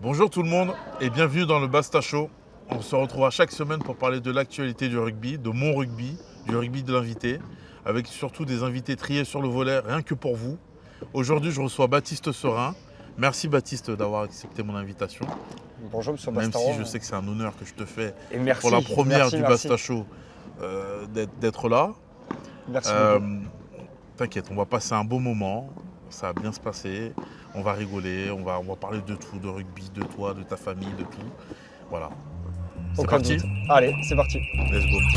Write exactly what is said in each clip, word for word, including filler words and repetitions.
Bonjour tout le monde et bienvenue dans le Basta Show. On se retrouve chaque semaine pour parler de l'actualité du rugby, de mon rugby, du rugby de l'invité, avec surtout des invités triés sur le volet, rien que pour vous. Aujourd'hui, je reçois Baptiste Serin. Merci Baptiste d'avoir accepté mon invitation. Bonjour Monsieur Même Bastaro. si je sais que c'est un honneur que je te fais et merci, pour la première merci, du merci. Basta Show euh, d'être là. Merci Euh, beaucoup. T'inquiète, on va passer un beau moment, ça va bien se passer, on va rigoler, on va, on va parler de tout, de rugby, de toi, de ta famille, de tout. Voilà. C'est Aucun parti. doute. Allez, c'est parti. Let's go.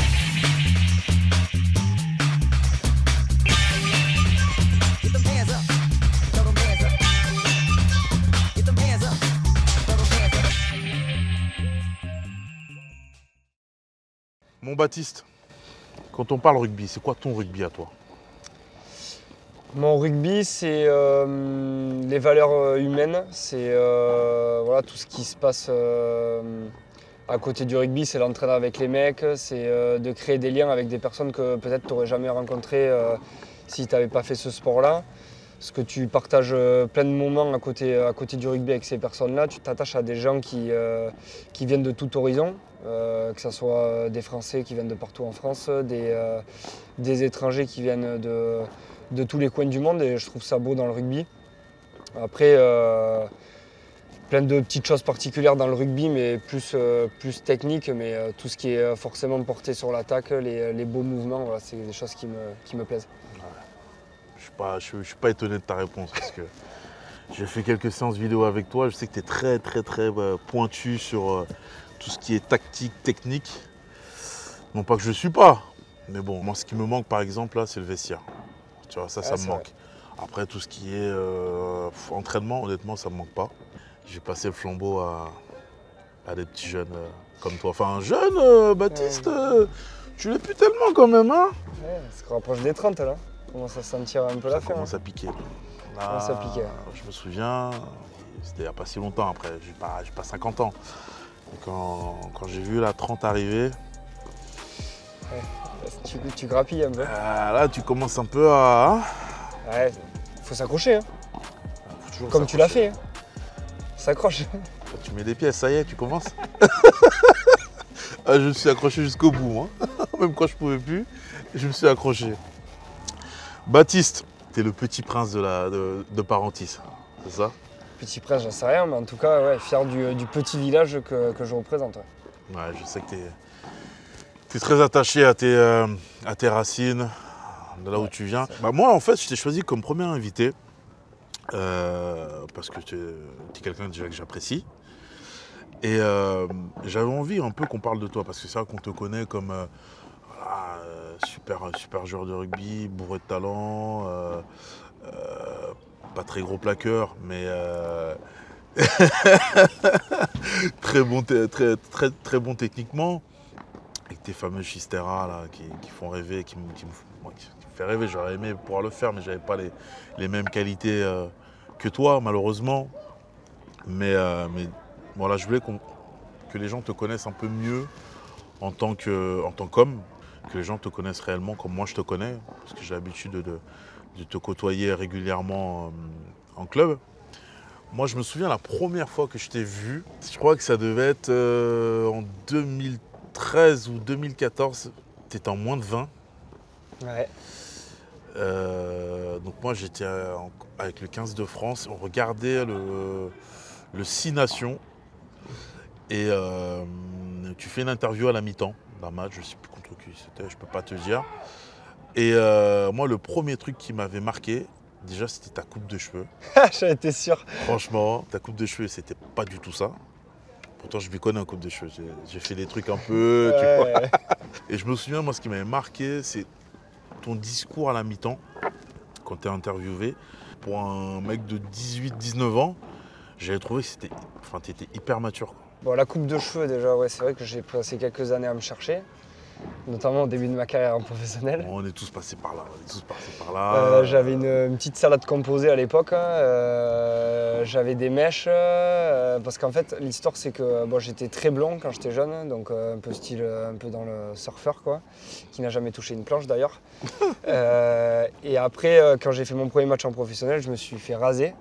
Get them hands up. Throw them hands up. Get them hands up. Throw them hands up. Mon Baptiste, quand on parle rugby, c'est quoi ton rugby à toi? Mon rugby, c'est euh, les valeurs euh, humaines. C'est euh, voilà, tout ce qui se passe euh, à côté du rugby. C'est l'entraînement avec les mecs. C'est euh, de créer des liens avec des personnes que peut-être tu n'aurais jamais rencontrées euh, si tu n'avais pas fait ce sport-là. Parce que tu partages euh, plein de moments à côté, à côté du rugby avec ces personnes-là. Tu t'attaches à des gens qui, euh, qui viennent de tout horizon, euh, que ce soit des Français qui viennent de partout en France, des, euh, des étrangers qui viennent de, de tous les coins du monde, et je trouve ça beau dans le rugby. Après, euh, plein de petites choses particulières dans le rugby, mais plus, euh, plus techniques, mais euh, tout ce qui est forcément porté sur l'attaque, les, les beaux mouvements, voilà, c'est des choses qui me, qui me plaisent. Je suis pas, je, je suis pas étonné de ta réponse parce que j'ai fait quelques séances vidéo avec toi. Je sais que tu es très très très euh, pointu sur euh, tout ce qui est tactique, technique. Non pas que je ne suis pas, mais bon, moi ce qui me manque par exemple là, c'est le vestiaire. Tu vois, ça, ça Ouais, me c'est manque. Après tout ce qui est euh, entraînement, honnêtement, ça me manque pas. J'ai passé le flambeau à, à des petits jeunes euh, comme toi. Enfin, un jeune, euh, Baptiste, euh, tu l'es plus tellement quand même, hein? Ouais, ça se rapproche des trente là. On commence à sentir un peu Ça l'affaire. commence hein. à piquer. Là, commence à piquer. Je me souviens, c'était il n'y a pas si longtemps après, j'ai pas, j'ai pas cinquante ans. Et quand quand j'ai vu la trente arriver, Tu, tu grappilles un peu. euh, là tu commences un peu à... hein, Ouais, faut s'accrocher, hein. faut toujours Comme tu l'as s'accrocher. fait. Hein. S'accroche. Tu mets des pièces, ça y est, tu commences. Ah, je me suis accroché jusqu'au bout, hein. Même quand je pouvais plus, je me suis accroché. Baptiste, t'es le petit prince de, la, de, de Parentis, c'est ça? Petit prince, j'en sais rien, mais en tout cas, ouais, fier du, du petit village que, que je représente. Ouais. Ouais, je sais que t'es es très attaché à tes, euh, à tes racines, de là où Ouais, tu viens. Bah, moi, en fait, je t'ai choisi comme premier invité euh, parce que tu es quelqu'un déjà que j'apprécie. Et euh, j'avais envie un peu qu'on parle de toi, parce que c'est vrai qu'on te connaît comme euh, voilà, euh, super, super joueur de rugby, bourré de talent, euh, euh, pas très gros plaqueur, mais euh, très, bon très, très, très bon techniquement. Avec tes fameux Chistera là, qui, qui font rêver, qui, me- qui, me, moi, qui me fait rêver. J'aurais aimé pouvoir le faire, mais j'avais pas les, les mêmes qualités euh, que toi, malheureusement. Mais, euh, mais voilà, je voulais qu'on- que les gens te connaissent un peu mieux en tant que, en tant qu'homme, que les gens te connaissent réellement comme moi je te connais, parce que j'ai l'habitude de, de- de te côtoyer régulièrement euh, en club. Moi, je me souviens la première fois que je t'ai vu, je crois que ça devait être euh, en deux mille treize ou deux mille quatorze, tu étais en moins de vingt. Ouais. Euh, donc moi, j'étais euh, en- avec le quinze de France, on regardait le, le Six Nations. Et euh, tu fais une interview à la mi-temps d'un match, je ne sais plus contre qui c'était, je ne peux pas te dire. Et euh, moi, le premier truc qui m'avait marqué, déjà, c'était ta coupe de cheveux. J'en étais sûr. Franchement, ta coupe de cheveux, c'était pas du tout ça. Pourtant, je m'y connais en coupe de cheveux. J'ai- J'ai fait des trucs un peu, tu vois. Ouais. Et je me souviens, moi, ce qui m'avait marqué, c'est ton discours à la mi-temps, quand tu es interviewé. Pour un mec de dix-huit dix-neuf ans, j'avais trouvé que c'était, enfin, tu étais hyper mature, quoi. Bon, la coupe de cheveux, déjà, ouais, c'est vrai que j'ai passé quelques années à me chercher, notamment au début de ma carrière en professionnel. Bon, on est tous passés par là, on est tous passés par là. Euh, j'avais une, une petite salade composée à l'époque. hein. Euh, j'avais des mèches. euh, parce qu'en fait, l'histoire, c'est que bon, j'étais très blond quand j'étais jeune. Donc, euh, un peu style, euh, un peu dans le surfeur, quoi. Qui n'a jamais touché une planche, d'ailleurs. Euh, et après, euh, quand j'ai fait mon premier match en professionnel, je me suis fait raser.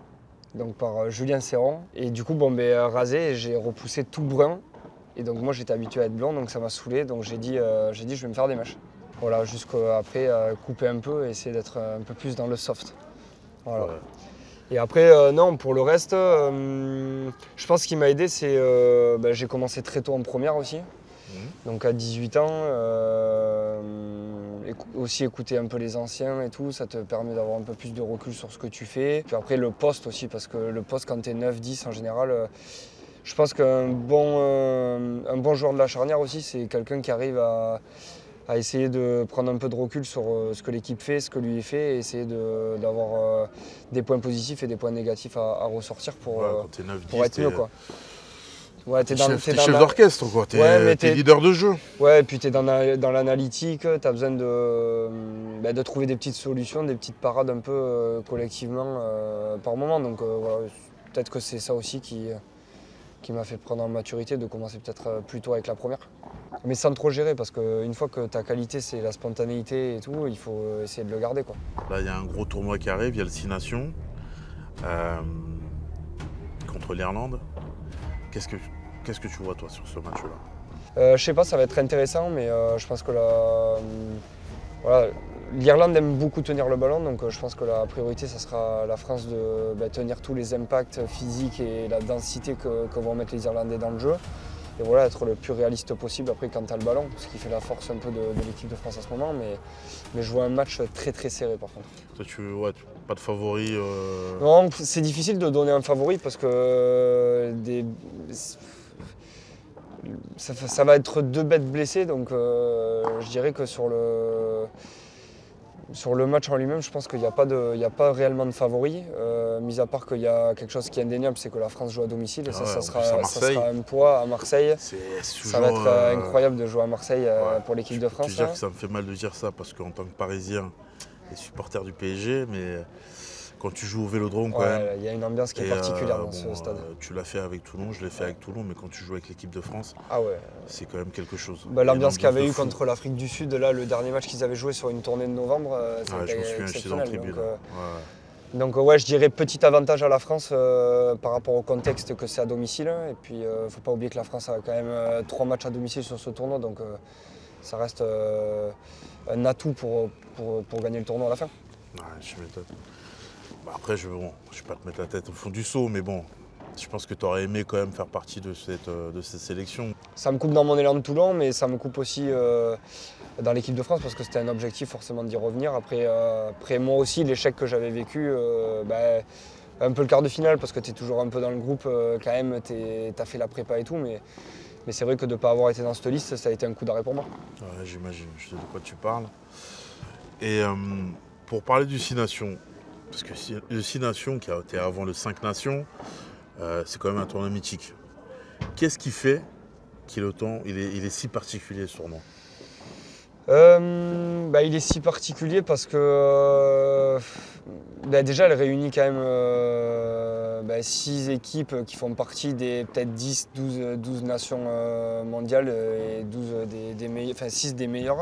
donc par euh, Julien Serron. Et du coup, bon, ben, euh, rasé, et j'ai repoussé tout brun. Et donc moi, j'étais habitué à être blond, donc ça m'a saoulé. Donc j'ai dit, euh, j'ai dit, je vais me faire des mèches. Voilà, jusqu'après, euh, couper un peu et essayer d'être un peu plus dans le soft. Voilà. Ouais. Et après, euh, non, pour le reste, euh, je pense ce qui m'a aidé, c'est euh, ben, j'ai commencé très tôt en première aussi. Mhm. Donc à dix-huit ans, euh, écou- aussi écouter un peu les anciens et tout, ça te permet d'avoir un peu plus de recul sur ce que tu fais. Puis après le poste aussi, parce que le poste quand tu es neuf dix en général, euh, je pense qu'un bon, euh, un bon joueur de la charnière aussi, c'est quelqu'un qui arrive à, à essayer de prendre un peu de recul sur euh, ce que l'équipe fait, ce que lui fait, et essayer de- d'avoir euh, des points positifs et des points négatifs à, à ressortir pour, Ouais, euh, quand t'es neuf pour dix, être mieux, t'es quoi. Ouais, t'es t'es dans, chef, t'es t'es dans chef la- d'orchestre, quoi. T'es Ouais, mais t'es t'es- leader de jeu. Ouais, et puis tu es dans, la- dans l'analytique, tu as besoin de, euh, bah, de trouver des petites solutions, des petites parades un peu euh, collectivement euh, par moment. Donc euh, voilà, peut-être que c'est ça aussi qui, qui m'a fait prendre en maturité, de commencer peut-être euh, plus tôt avec la première. Mais sans trop gérer, parce qu'une fois que ta qualité c'est la spontanéité et tout, il faut euh, essayer de le garder, quoi. Là, il y a un gros tournoi qui arrive, il y a le Six Nations euh, contre l'Irlande. Qu'est-ce que, qu'est-ce que tu vois, toi, sur ce match-là? Euh, je sais pas, ça va être intéressant, mais euh, je pense que la, euh, voilà, l'Irlande aime beaucoup tenir le ballon, donc euh, je pense que la priorité, ça sera la France de bah, tenir tous les impacts physiques et la densité que, que vont mettre les Irlandais dans le jeu. Et voilà, être le plus réaliste possible après quand tu as le ballon, ce qui fait la force un peu de, de l'équipe de France en ce moment. Mais, mais je vois un match très très serré par contre. Toi, tu, ouais, tu- pas de favori euh, Non, c'est difficile de donner un favori parce que euh, des, ça, ça va être deux bêtes blessées, donc euh, je dirais que sur le, sur le match en lui-même, je pense qu'il n'y a, pas de- il y a pas réellement de favori, euh, mis à part qu'il y a quelque chose qui est indéniable, c'est que la France joue à domicile et Ah ça, ouais, ça, en sera, plus à ça Marseille. sera un poids à Marseille. c'est, c'est Ça va toujours, être euh, euh, incroyable de jouer à Marseille euh, ouais. pour l'équipe Je de peux te France. dire hein. que ça me fait mal de dire ça parce qu'en tant que Parisien et supporter du P S G, mais quand tu joues au Vélodrome, quand même. Ouais, il y a une ambiance qui est Et, particulière euh, dans ce bon, stade. euh, tu l'as fait avec Toulon, je l'ai fait avec Toulon, mais quand tu joues avec l'équipe de France, Ah ouais. c'est quand même quelque chose. Bah, Il y a une l'ambiance qu'il y avait de eu fou. contre l'Afrique du Sud, là, le dernier match qu'ils avaient joué sur une tournée de novembre, euh, Ouais, je c'était me souviens, j'étais dans le exceptionnel. tribune. Donc, euh, Ouais. donc, euh, ouais, je dirais petit avantage à la France euh, par rapport au contexte que c'est à domicile. Et puis, il ne faut pas oublier que la France a quand même euh, trois matchs à domicile sur ce tournoi, donc euh, ça reste euh, un atout pour, pour, pour gagner le tournoi à la fin. Ouais, je m'étonne. Bah, après, je ne bon, je vais pas te mettre la tête au fond du seau, mais bon, je pense que tu aurais aimé quand même faire partie de cette, euh, de cette sélection. Ça me coupe dans mon élan de Toulon, mais ça me coupe aussi euh, dans l'équipe de France parce que c'était un objectif forcément d'y revenir. Après, euh, après moi aussi, l'échec que j'avais vécu, euh, bah, un peu le quart de finale parce que tu es toujours un peu dans le groupe, euh, quand même, tu as fait la prépa et tout, mais, mais c'est vrai que de ne pas avoir été dans cette liste, ça a été un coup d'arrêt pour moi. Ouais, j'imagine, je sais de quoi tu parles. Et euh, pour parler du Six Nations, parce que si- le Six Nations, qui a été avant le Cinq Nations, euh, c'est quand même un tournoi mythique. Qu'est-ce qui fait qu'il est, autant, il est, il est si particulier ce tournoi? Euh, bah, il est si particulier parce que euh, bah, déjà elle réunit quand même euh, bah, six équipes qui font partie des peut-être dix, douze, douze nations euh, mondiales et douze des, des meilleurs, enfin six des meilleures.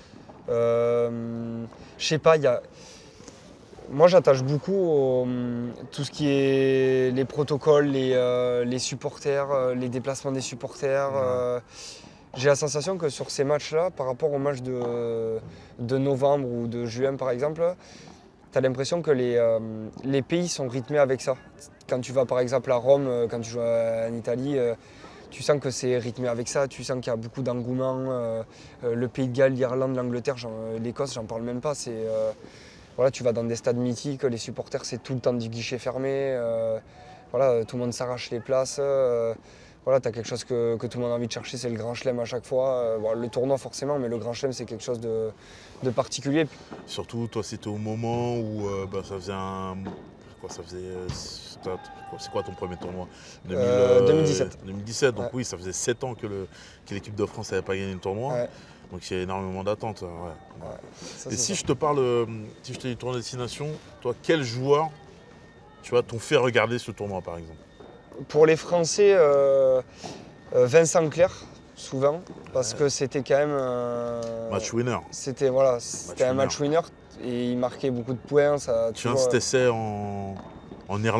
Euh, je sais pas, il y a. Moi j'attache beaucoup au, tout ce qui est les protocoles, les, euh, les supporters, euh, les déplacements des supporters. Ouais. euh, J'ai la sensation que sur ces matchs-là, par rapport aux matchs de, de novembre ou de juin par exemple, tu as l'impression que les, euh, les pays sont rythmés avec ça. Quand tu vas par exemple à Rome, euh, quand tu joues en Italie, euh, tu sens que c'est rythmé avec ça, tu sens qu'il y a beaucoup d'engouement. euh, euh, le Pays de Galles, l'Irlande, l'Angleterre, j'en- l'Écosse, j'en parle même pas. C'est, euh, voilà, tu vas dans des stades mythiques, les supporters c'est tout le temps du guichet fermé. euh, voilà, tout le monde s'arrache les places. euh, Voilà, tu as quelque chose que, que tout le monde a envie de chercher, c'est le Grand Chelem à chaque fois. Euh, bon, le tournoi forcément, mais le Grand Chelem c'est quelque chose de, de particulier. Surtout, toi, c'était au moment où euh, bah, ça faisait un. Quoi, ça faisait. euh, c'était- quoi, C'est quoi ton premier tournoi? deux mille, Euh, deux mille dix-sept. deux mille dix-sept, donc Ouais. oui, ça faisait sept ans que, le, que l'équipe de France n'avait pas gagné le tournoi. Ouais, Donc il y a énormément d'attentes. Ouais. ouais, ça, Et c'est si ça. je te parle, euh, si je te dis tournoi destination, toi, quel joueur, tu vois, t'ont fait regarder ce tournoi, par exemple? Pour les Français, euh, euh, Vincent Clerc, souvent, parce Ouais. que c'était quand même un, Match winner. c'était, voilà, c'était un winner. match winner et il marquait beaucoup de points. Ça a Tu viens toujours- cet essai en, en Irlande.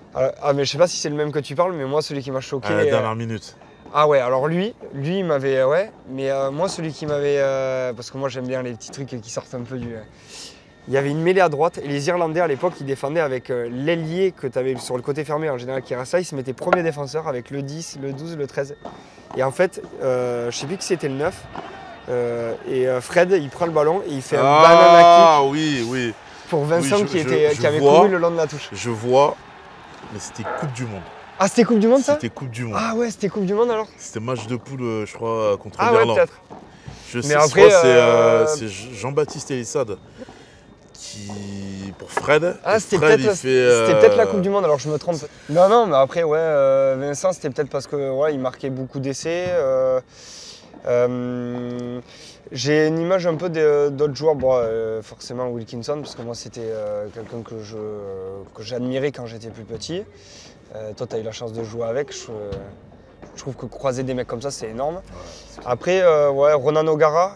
Ah, ah, mais je sais pas si c'est le même que tu parles, mais moi, celui qui m'a choqué. À la euh, dernière minute. Ah ouais, alors lui, lui, il m'avait. euh, Ouais, mais euh, moi, celui qui m'avait. euh, Parce que moi, j'aime bien les petits trucs qui sortent un peu du. euh, Il y avait une mêlée à droite et les Irlandais à l'époque ils défendaient avec euh, l'ailier que tu avais sur le côté fermé en général qui reste là, ils se mettaient premier défenseur avec le dix, le douze, le treize. Et en fait, euh, je sais plus qui c'était le neuf. euh, et euh, Fred il prend le ballon et il fait un banana Ah oui, oui. kick pour Vincent Oui, je- qui, je- était, je qui avait vois. couru le long de la touche. Je vois, mais c'était Coupe du Monde. Ah c'était Coupe du Monde ça? C'était Coupe du Monde. Ah ouais c'était Coupe du Monde alors? C'était match de poule, euh, je crois, contre Ah ouais l'Irlande. peut-être. Je sais, Mais je après, crois que c'est euh, euh, c'est Jean-Baptiste Elissade qui, pour Fred, Ah et c'était Fred, peut-être il fait, c'était euh, peut-être la Coupe du Monde alors je me trompe. Non non mais après ouais euh, Vincent c'était peut-être parce que ouais, il marquait beaucoup d'essais. euh, euh, j'ai une image un peu de- d'autres joueurs, bon, euh, forcément Wilkinson parce que moi c'était euh, quelqu'un que je que j'admirais quand j'étais plus petit. Euh, toi tu as eu la chance de jouer avec. Je, je trouve que croiser des mecs comme ça c'est énorme. ouais, c'est- Après, euh, ouais, Ronan O'Gara,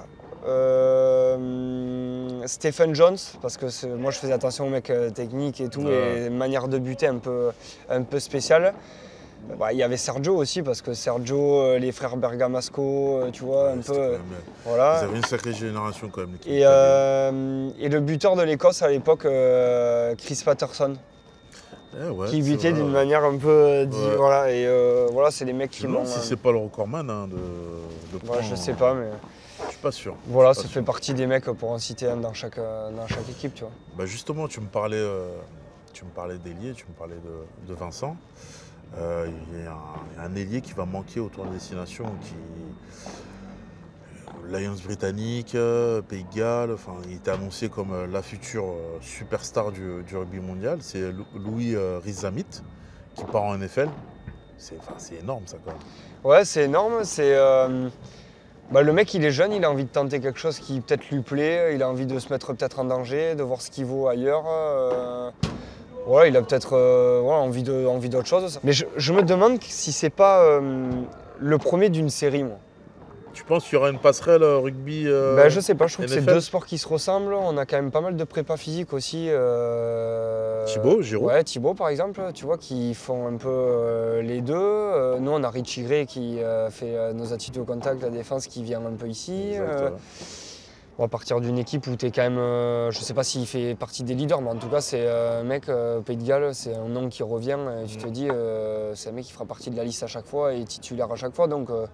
euh, Stephen Jones, parce que c'est- moi je faisais attention aux mecs euh, techniques et tout, Ouais. et manière de buter un peu, un peu spéciale. Euh, bah, il y avait Sergio aussi, parce que Sergio, euh, les frères Bergamasco, euh, tu vois, ouais, un c'était peu. quand euh, même- Ils voilà. avaient une sacrée génération quand même. l'équipe Et, italienne. euh, et le buteur de l'Écosse à l'époque, euh, Chris Patterson, Eh ouais, qui c'est butait vrai, d'une ouais. manière un peu. euh, dit- Ouais. Voilà, et euh, voilà, c'est les mecs Je qui me m'ont. demande si euh, c'est pas le recordman hein, de, de ouais, points, je sais hein. pas, mais. Je suis pas sûr. Voilà, Je suis ça pas fait sûr. partie des mecs pour en citer un dans chaque, euh, dans chaque équipe, tu vois. Bah justement, tu me parlais, euh, tu me parlais d'ailier, tu me parlais de, de Vincent. Euh, Il y a un, il y a un ailier qui va manquer au tour de destination, qui Lions britannique, euh, Pays de Galles. Enfin, il était annoncé comme euh, la future euh, superstar du, du rugby mondial. C'est Lou- Louis euh, Rhys-Zammit qui part en N F L. C'est enfin, c'est énorme ça quand même. Ouais, c'est énorme. C'est, euh, bah, le mec, il est jeune, il a envie de tenter quelque chose qui peut-être lui plaît. Il a envie de se mettre peut-être en danger, de voir ce qu'il vaut ailleurs. euh, Voilà, il a peut-être euh, voilà, envie de, envie d'autre chose. Mais je, je me demande si c'est pas euh, le premier d'une série, moi. Tu penses qu'il y aura une passerelle euh, rugby euh, Bah, je sais pas, je trouve que N F c'est L? deux sports qui se ressemblent. On a quand même pas mal de prépa physique aussi. euh, Thibaut, Giroud. Ouais, Thibaut par exemple, tu vois, qui font un peu euh, les deux. Euh, nous, on a Richie Gray qui euh, fait euh, nos attitudes au contact, la défense qui vient un peu ici. Exact, Euh, ouais. on va partir d'une équipe où tu es quand même. euh, je sais pas s'il fait partie des leaders, mais en tout cas, c'est euh, un mec, euh, Pays de Galles, c'est un nom qui revient. Et tu te dis, euh, c'est un mec qui fera partie de la liste à chaque fois et titulaire à chaque fois. Donc. euh,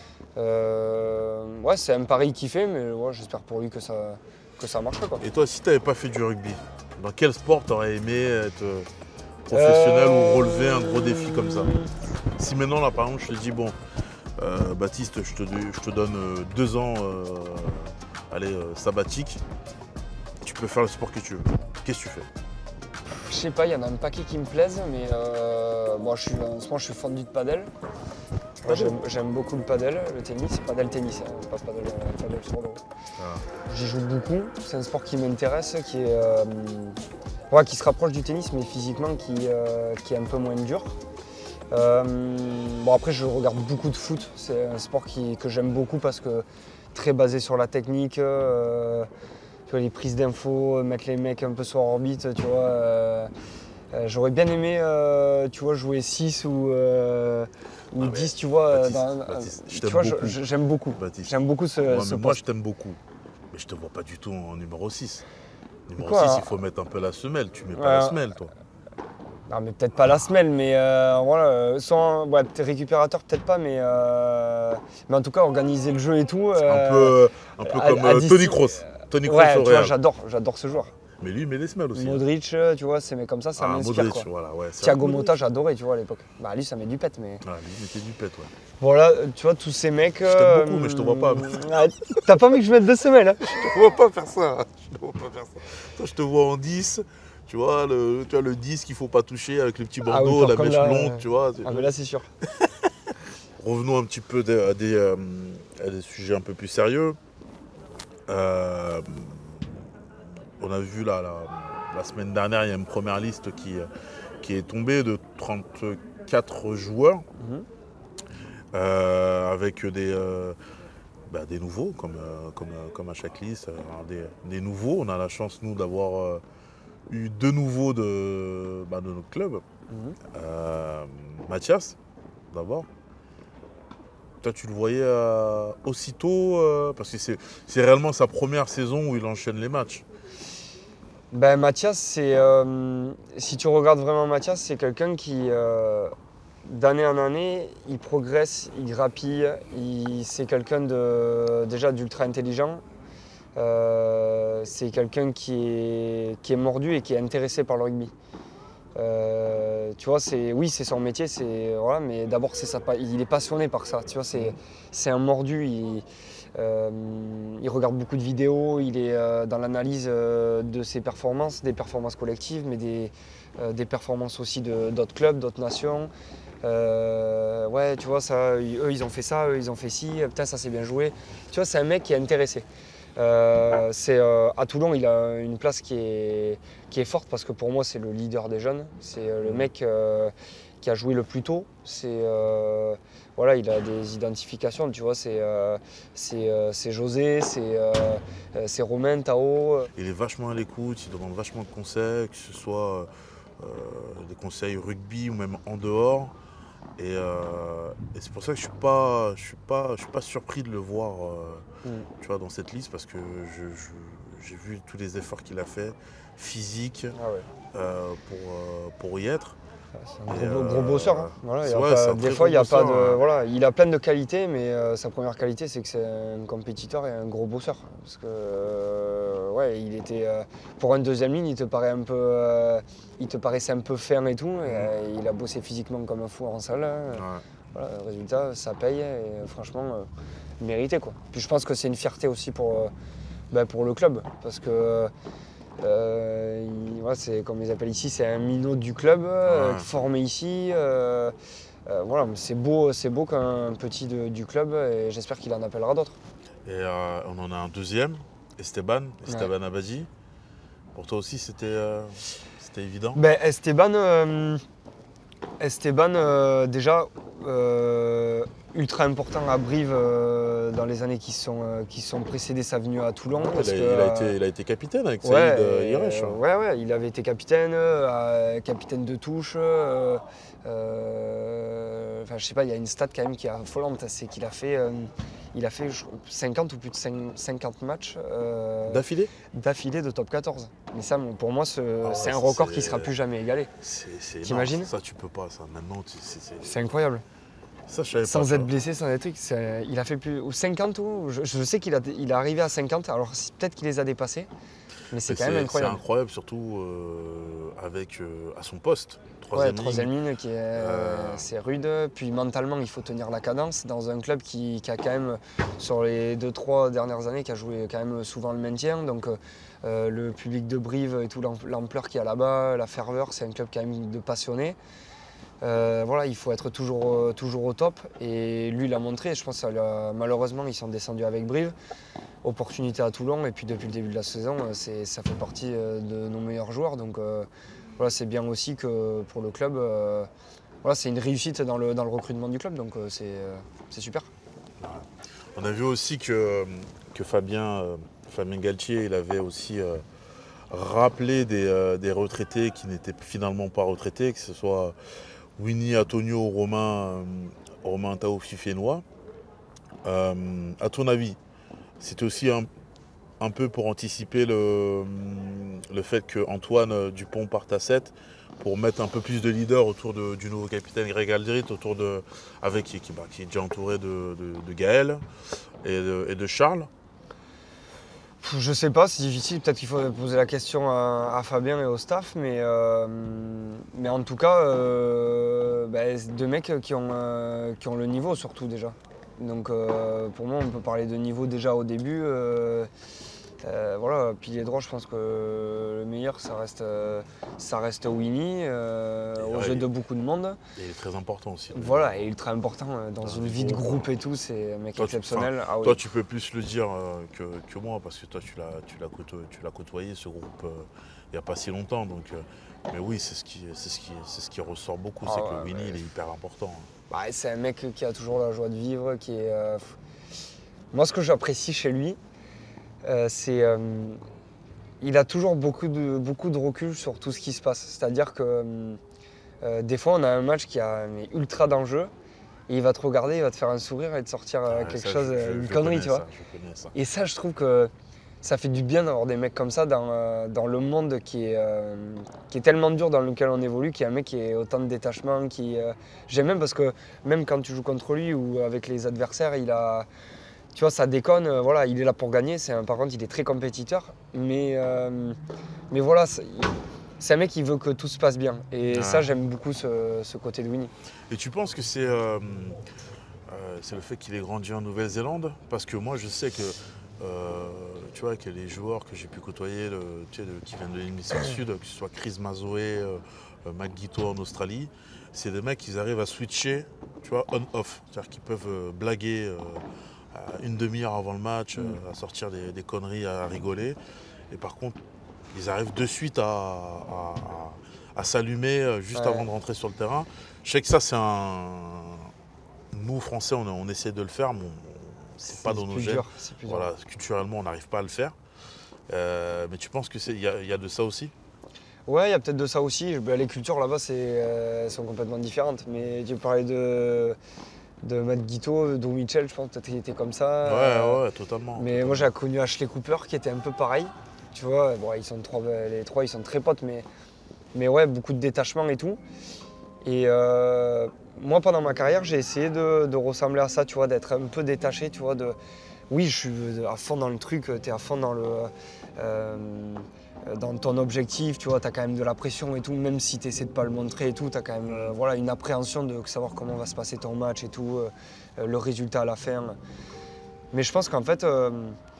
Euh, ouais, c'est un pari qu'il fait, mais ouais, j'espère pour lui que ça, que ça marchera, quoi. Et toi, si tu n'avais pas fait du rugby, dans quel sport tu aurais aimé être euh, professionnel Euh, ou relever un gros défi comme ça? Si maintenant, là, par exemple, je te dis, bon, euh, Baptiste, je te, je te donne euh, deux ans euh, allez, euh, sabbatique, tu peux faire le sport que tu veux. Qu'est-ce que tu fais? Je sais pas, il y en a un paquet qui me plaisent, mais euh, moi, je suis, en ce moment, je suis fondu de padel. Moi, j'aime, j'aime beaucoup le padel, le tennis, padel tennis, hein, pas padel, euh, padel sur l'eau. Ah. J'y joue beaucoup, c'est un sport qui m'intéresse, qui, est, euh, ouais, qui se rapproche du tennis, mais physiquement qui, euh, qui est un peu moins dur. Euh, bon, après, je regarde beaucoup de foot, c'est un sport qui, que j'aime beaucoup parce que très basé sur la technique, euh, tu vois, les prises d'infos, mettre les mecs un peu sur orbite, tu vois. euh, euh, j'aurais bien aimé, euh, tu vois, jouer six ou, euh, ou Ah, mais dix, tu vois. euh, Baptiste, dans- Baptiste, je tu t'aime vois, je- beaucoup. je- j'aime beaucoup. Baptiste. J'aime beaucoup ce, Moi, ce mais moi, poste. je t'aime beaucoup, mais je te vois pas du tout en numéro six. Numéro Quoi, six, hein? il faut mettre un peu la semelle. Tu mets pas Ouais, la hein. semelle, toi. Non, mais peut-être pas la semelle, mais euh, voilà, euh, sans, ouais, peut-être récupérateur, peut-être pas, mais, euh, mais en tout cas, organiser le jeu et tout. Un euh, peu, un peu à- comme à euh, dix- Tony Kroos. Tony Kroos Ouais, au tu vois, Real. j'adore, j'adore ce joueur. Mais lui, il met des semelles aussi. hein. Modric, tu vois, c'est mais comme ça, ça Ah, m'inspire, Modric, quoi. voilà, ouais. c'est Thiago vrai, Motta, Modric. j'adorais, tu vois, à l'époque. Bah, lui, ça met du pète, mais. Ah, lui, il mettait du pète, ouais. Voilà, tu vois, tous ces mecs. t'aime euh, beaucoup, mais je te vois pas. ah, T'as pas envie que je mette deux semelles, hein? Je te vois pas faire ça. Je te vois pas faire ça. Toi, je te vois en dix. Tu vois, le, tu vois, le dix qu'il faut pas toucher avec le petit Ah oui, bandeau, par la contre, mèche là, blonde, euh, tu vois. Ah, mais là, c'est sûr. Revenons un petit peu des- à des, euh, à des sujets un peu plus sérieux. Euh, on a vu là, la, la semaine dernière, il y a une première liste qui, qui est tombée de trente-quatre joueurs, Mhm. euh, avec des, euh, bah, des nouveaux, comme, euh, comme, euh, comme à chaque liste. Alors, des, des nouveaux, on a la chance, nous, d'avoir euh, eu deux nouveaux de, bah, de notre club. Mhm. Euh, Mathias, d'abord. Toi, tu le voyais euh, aussitôt, euh, parce que c'est c'est réellement sa première saison où il enchaîne les matchs. Ben, Mathias, c'est, euh, si tu regardes vraiment Mathias, c'est quelqu'un qui, euh, d'année en année, il progresse, il grappille. il- C'est quelqu'un de, déjà d'ultra intelligent. Euh, c'est quelqu'un qui est, qui est mordu et qui est intéressé par le rugby. Euh, tu vois, c'est, oui, c'est son métier, c'est, voilà, mais d'abord, c'est sa pa- il est passionné par ça. Tu vois, c'est, c'est un mordu. Il, euh, il regarde beaucoup de vidéos, il est euh, dans l'analyse euh, de ses performances, des performances collectives, mais des, euh, des performances aussi de, d'autres clubs, d'autres nations. Euh, ouais, tu vois, ça, eux, ils ont fait ça, eux, ils ont fait ci, putain, ça s'est bien joué. Tu vois, c'est un mec qui est intéressé. Euh, c'est, euh, à Toulon, il a une place qui est, qui est forte parce que pour moi, c'est le leader des jeunes. C'est euh, le mec euh, qui a joué le plus tôt. C'est, euh, voilà, il a des identifications, tu vois. C'est, euh, c'est, euh, c'est José, c'est, euh, euh, c'est Romain, Tao. Il est vachement à l'écoute, il demande vachement de conseils, que ce soit euh, des conseils rugby ou même en dehors. Et, euh, et c'est pour ça que je suis pas, je suis pas, je suis pas surpris de le voir, euh, Mm. tu vois, dans cette liste parce que je- je- j'ai vu tous les efforts qu'il a fait, physiques, Ah ouais. euh, pour, euh, pour y être. C'est un Et, gros, gros euh, bosseur. Hein. Voilà, il y a ouais, pas- c'est un des très fois, il gros y a pas bosseur, de. hein. Voilà, il a plein de qualités, mais euh, sa première qualité, c'est que c'est un compétiteur et un gros bosseur. Parce que, euh, ouais, il était. euh, pour un deuxième ligne, il te paraît un peu. euh, il te paraissait un peu ferme et tout. Et, euh, il a bossé physiquement comme un fou en salle. Hein. Ouais. Voilà, le résultat, ça paye. Et euh, franchement, euh, mérité, quoi. Puis je pense que c'est une fierté aussi pour, euh, ben, pour le club. Parce que. Euh, il- voilà, c'est comme ils appellent ici, c'est un minot du club, euh, Ouais. formé ici. euh, euh, voilà, mais c'est beau, c'est beau qu'un petit de- du club et j'espère qu'il en appellera d'autres. Et euh, on en a un deuxième, Esteban, Esteban Abadi. Pour toi aussi, c'était euh, c'était évident. Ben, Esteban, euh, Esteban euh, déjà euh, ultra important à Brive euh, dans les années qui sont, euh, qui sont précédées sa venue à Toulon. Ouais, parce il, a, que, il a euh, été, il a été capitaine avec Ouais, Saïd euh, et- Iresh, hein. ouais, ouais, il avait été capitaine, euh, capitaine de touche. euh, euh, enfin, je sais pas, il y a une stat quand même qui est affolante, c'est qu'il a fait, euh, il a fait je crois, cinquante ou plus de cin- cinquante matchs euh, D'affilée. d'affilée de top quatorze. Mais ça, bon, pour moi, ce- Ah ouais, c'est un ça, record c'est- qui sera plus jamais égalé. C'est c'est T'imagines énorme. Ça, tu peux pas, ça. Maintenant, tu- c'est- c'est- C'est incroyable. ça, je savais pas. Sans ça. être blessé, sans être truc, c'est- il a fait plus ou cinquante ou je, je sais qu'il a, il est arrivé à cinquante. Alors c'est- peut-être qu'il les a dépassés, mais c'est Mais quand même C'est incroyable. incroyable, surtout euh, avec euh, à son poste. Ouais, Troisième troisième ligne. ligne qui est Euh. c'est rude. Puis mentalement, il faut tenir la cadence dans un club qui, qui a quand même, sur les deux trois dernières années, qui a joué quand même souvent le maintien. Donc euh, le public de Brive et tout l'am- l'ampleur qu'il y a là-bas, la ferveur, c'est un club quand même de passionnés. Euh, voilà, il faut être toujours, euh, toujours au top. Et lui, il a montré. Je pense que ça lui a- malheureusement, ils sont descendus avec Brive. Opportunité à Toulon. Et puis depuis le début de la saison, euh, c'est- ça fait partie euh, de nos meilleurs joueurs. Donc euh, voilà, c'est bien aussi que pour le club, euh, voilà, c'est une réussite dans le, dans le recrutement du club. Donc euh, c'est euh, c'est super. On a vu aussi que, que Fabien, euh, Fabien Galtier, il avait aussi euh, rappelé des, euh, des retraités qui n'étaient finalement pas retraités, que ce soit Winnie, Antonio, Romain, euh, Romain Tao Fifénois. Euh, à ton avis, c'était aussi un, un peu pour anticiper le, le fait qu'Antoine Dupont parte à sept, pour mettre un peu plus de leader autour de- du nouveau capitaine Greg Aldrit, autour de, avec, qui, qui- bah, qui est déjà entouré de, de- de Gaël et de, et de Charles. Pff, Je sais pas, c'est difficile. Peut-être qu'il faut poser la question à, à Fabien et au staff. Mais, euh, mais en tout cas, euh, bah, c'est deux mecs qui ont, euh, qui ont le niveau surtout déjà. Donc euh, pour moi, on peut parler de niveau déjà au début. euh, euh, voilà, pilier droit, je pense que le meilleur, ça reste, euh, ça reste Winnie, euh, Et au ouais, jeu il- de beaucoup de monde. Et il est très important aussi. le- Voilà, et ultra important euh, dans Dans une un vie de groupe. groupe et tout, c'est un mec Toi, tu- exceptionnel. Ah oui. Toi, tu peux plus le dire euh, que, que moi, parce que toi, tu l'as, tu l'as côtoyé, tu l'as côtoyé, ce groupe, euh, il n'y a pas si longtemps. Donc, euh, mais oui, c'est ce, qui, c'est, ce qui, c'est ce qui ressort beaucoup, Ah c'est ouais, que Winnie, ouais. il est hyper important. Bah, c'est un mec qui a toujours la joie de vivre, qui est. euh, f- Moi, ce que j'apprécie chez lui, euh, c'est. euh, Il a toujours beaucoup de, beaucoup de recul sur tout ce qui se passe. C'est-à-dire que. euh, Euh, des fois, on a un match qui a mais, ultra d'enjeux. Et il va te regarder, il va te faire un sourire et te sortir euh, Ouais, quelque ça, chose, je- euh, je- une je connerie, connais tu vois. ça, je connais ça. Et ça, je trouve que ça fait du bien d'avoir des mecs comme ça dans, euh, dans le monde qui est, euh, qui est tellement dur dans lequel on évolue, qu'il y a un mec qui a autant de détachement. Qui, euh, j'aime même parce que même quand tu joues contre lui ou avec les adversaires, il a, tu vois, ça déconne. euh, voilà, il est là pour gagner. C'est un, par contre, il est très compétiteur. Mais, euh, mais voilà, c'est, c'est un mec qui veut que tout se passe bien. Et Ouais. ça, j'aime beaucoup ce, ce côté de Winnie. Et tu penses que c'est euh, euh, c'est le fait qu'il ait grandi en Nouvelle-Zélande? Parce que moi, je sais que, euh, tu vois, que les joueurs que j'ai pu côtoyer, le- tu sais, le- qui viennent de l'hémisphère sud, que ce soit Chris Mazoé, euh, euh, Matt Guito en Australie, c'est des mecs qui arrivent à switcher, tu vois, on-off. C'est-à-dire qu'ils peuvent euh, blaguer euh, à une demi-heure avant le match, euh, à sortir des, des conneries, à rigoler. Et par contre, ils arrivent de suite à, à- à- à s'allumer euh, juste Ouais. avant de rentrer sur le terrain. Je sais que ça, c'est un. Nous, Français, on, on essaie de le faire, mais on- c'est pas dans nos plus gènes. dur, c'est plus dur. Voilà, culturellement, on n'arrive pas à le faire. Euh, mais tu penses qu'il y, a- y a de ça aussi? Ouais, il y a peut-être de ça aussi. Je- ben, les cultures là-bas c'est, euh, sont complètement différentes. Mais tu parlais de, de Matt Guito, Doug Mitchell, je pense peut-être qu'il était comme ça. Euh, Ouais, ouais, totalement. mais moi j'ai connu Ashley Cooper qui était un peu pareil. Tu vois, bon, ils sont trois, les trois ils sont très potes, mais, mais ouais, beaucoup de détachement et tout. Et euh, moi pendant ma carrière, j'ai essayé de, de ressembler à ça, tu vois, d'être un peu détaché, tu vois, de. Oui, je suis à fond dans le truc, tu es à fond dans le. euh, dans ton objectif, tu vois, tu as quand même de la pression et tout, même si tu essaies de pas le montrer et tout, tu as quand même euh, voilà, une appréhension de savoir comment va se passer ton match et tout, euh, le résultat à la fin. Mais je pense qu'en fait, euh,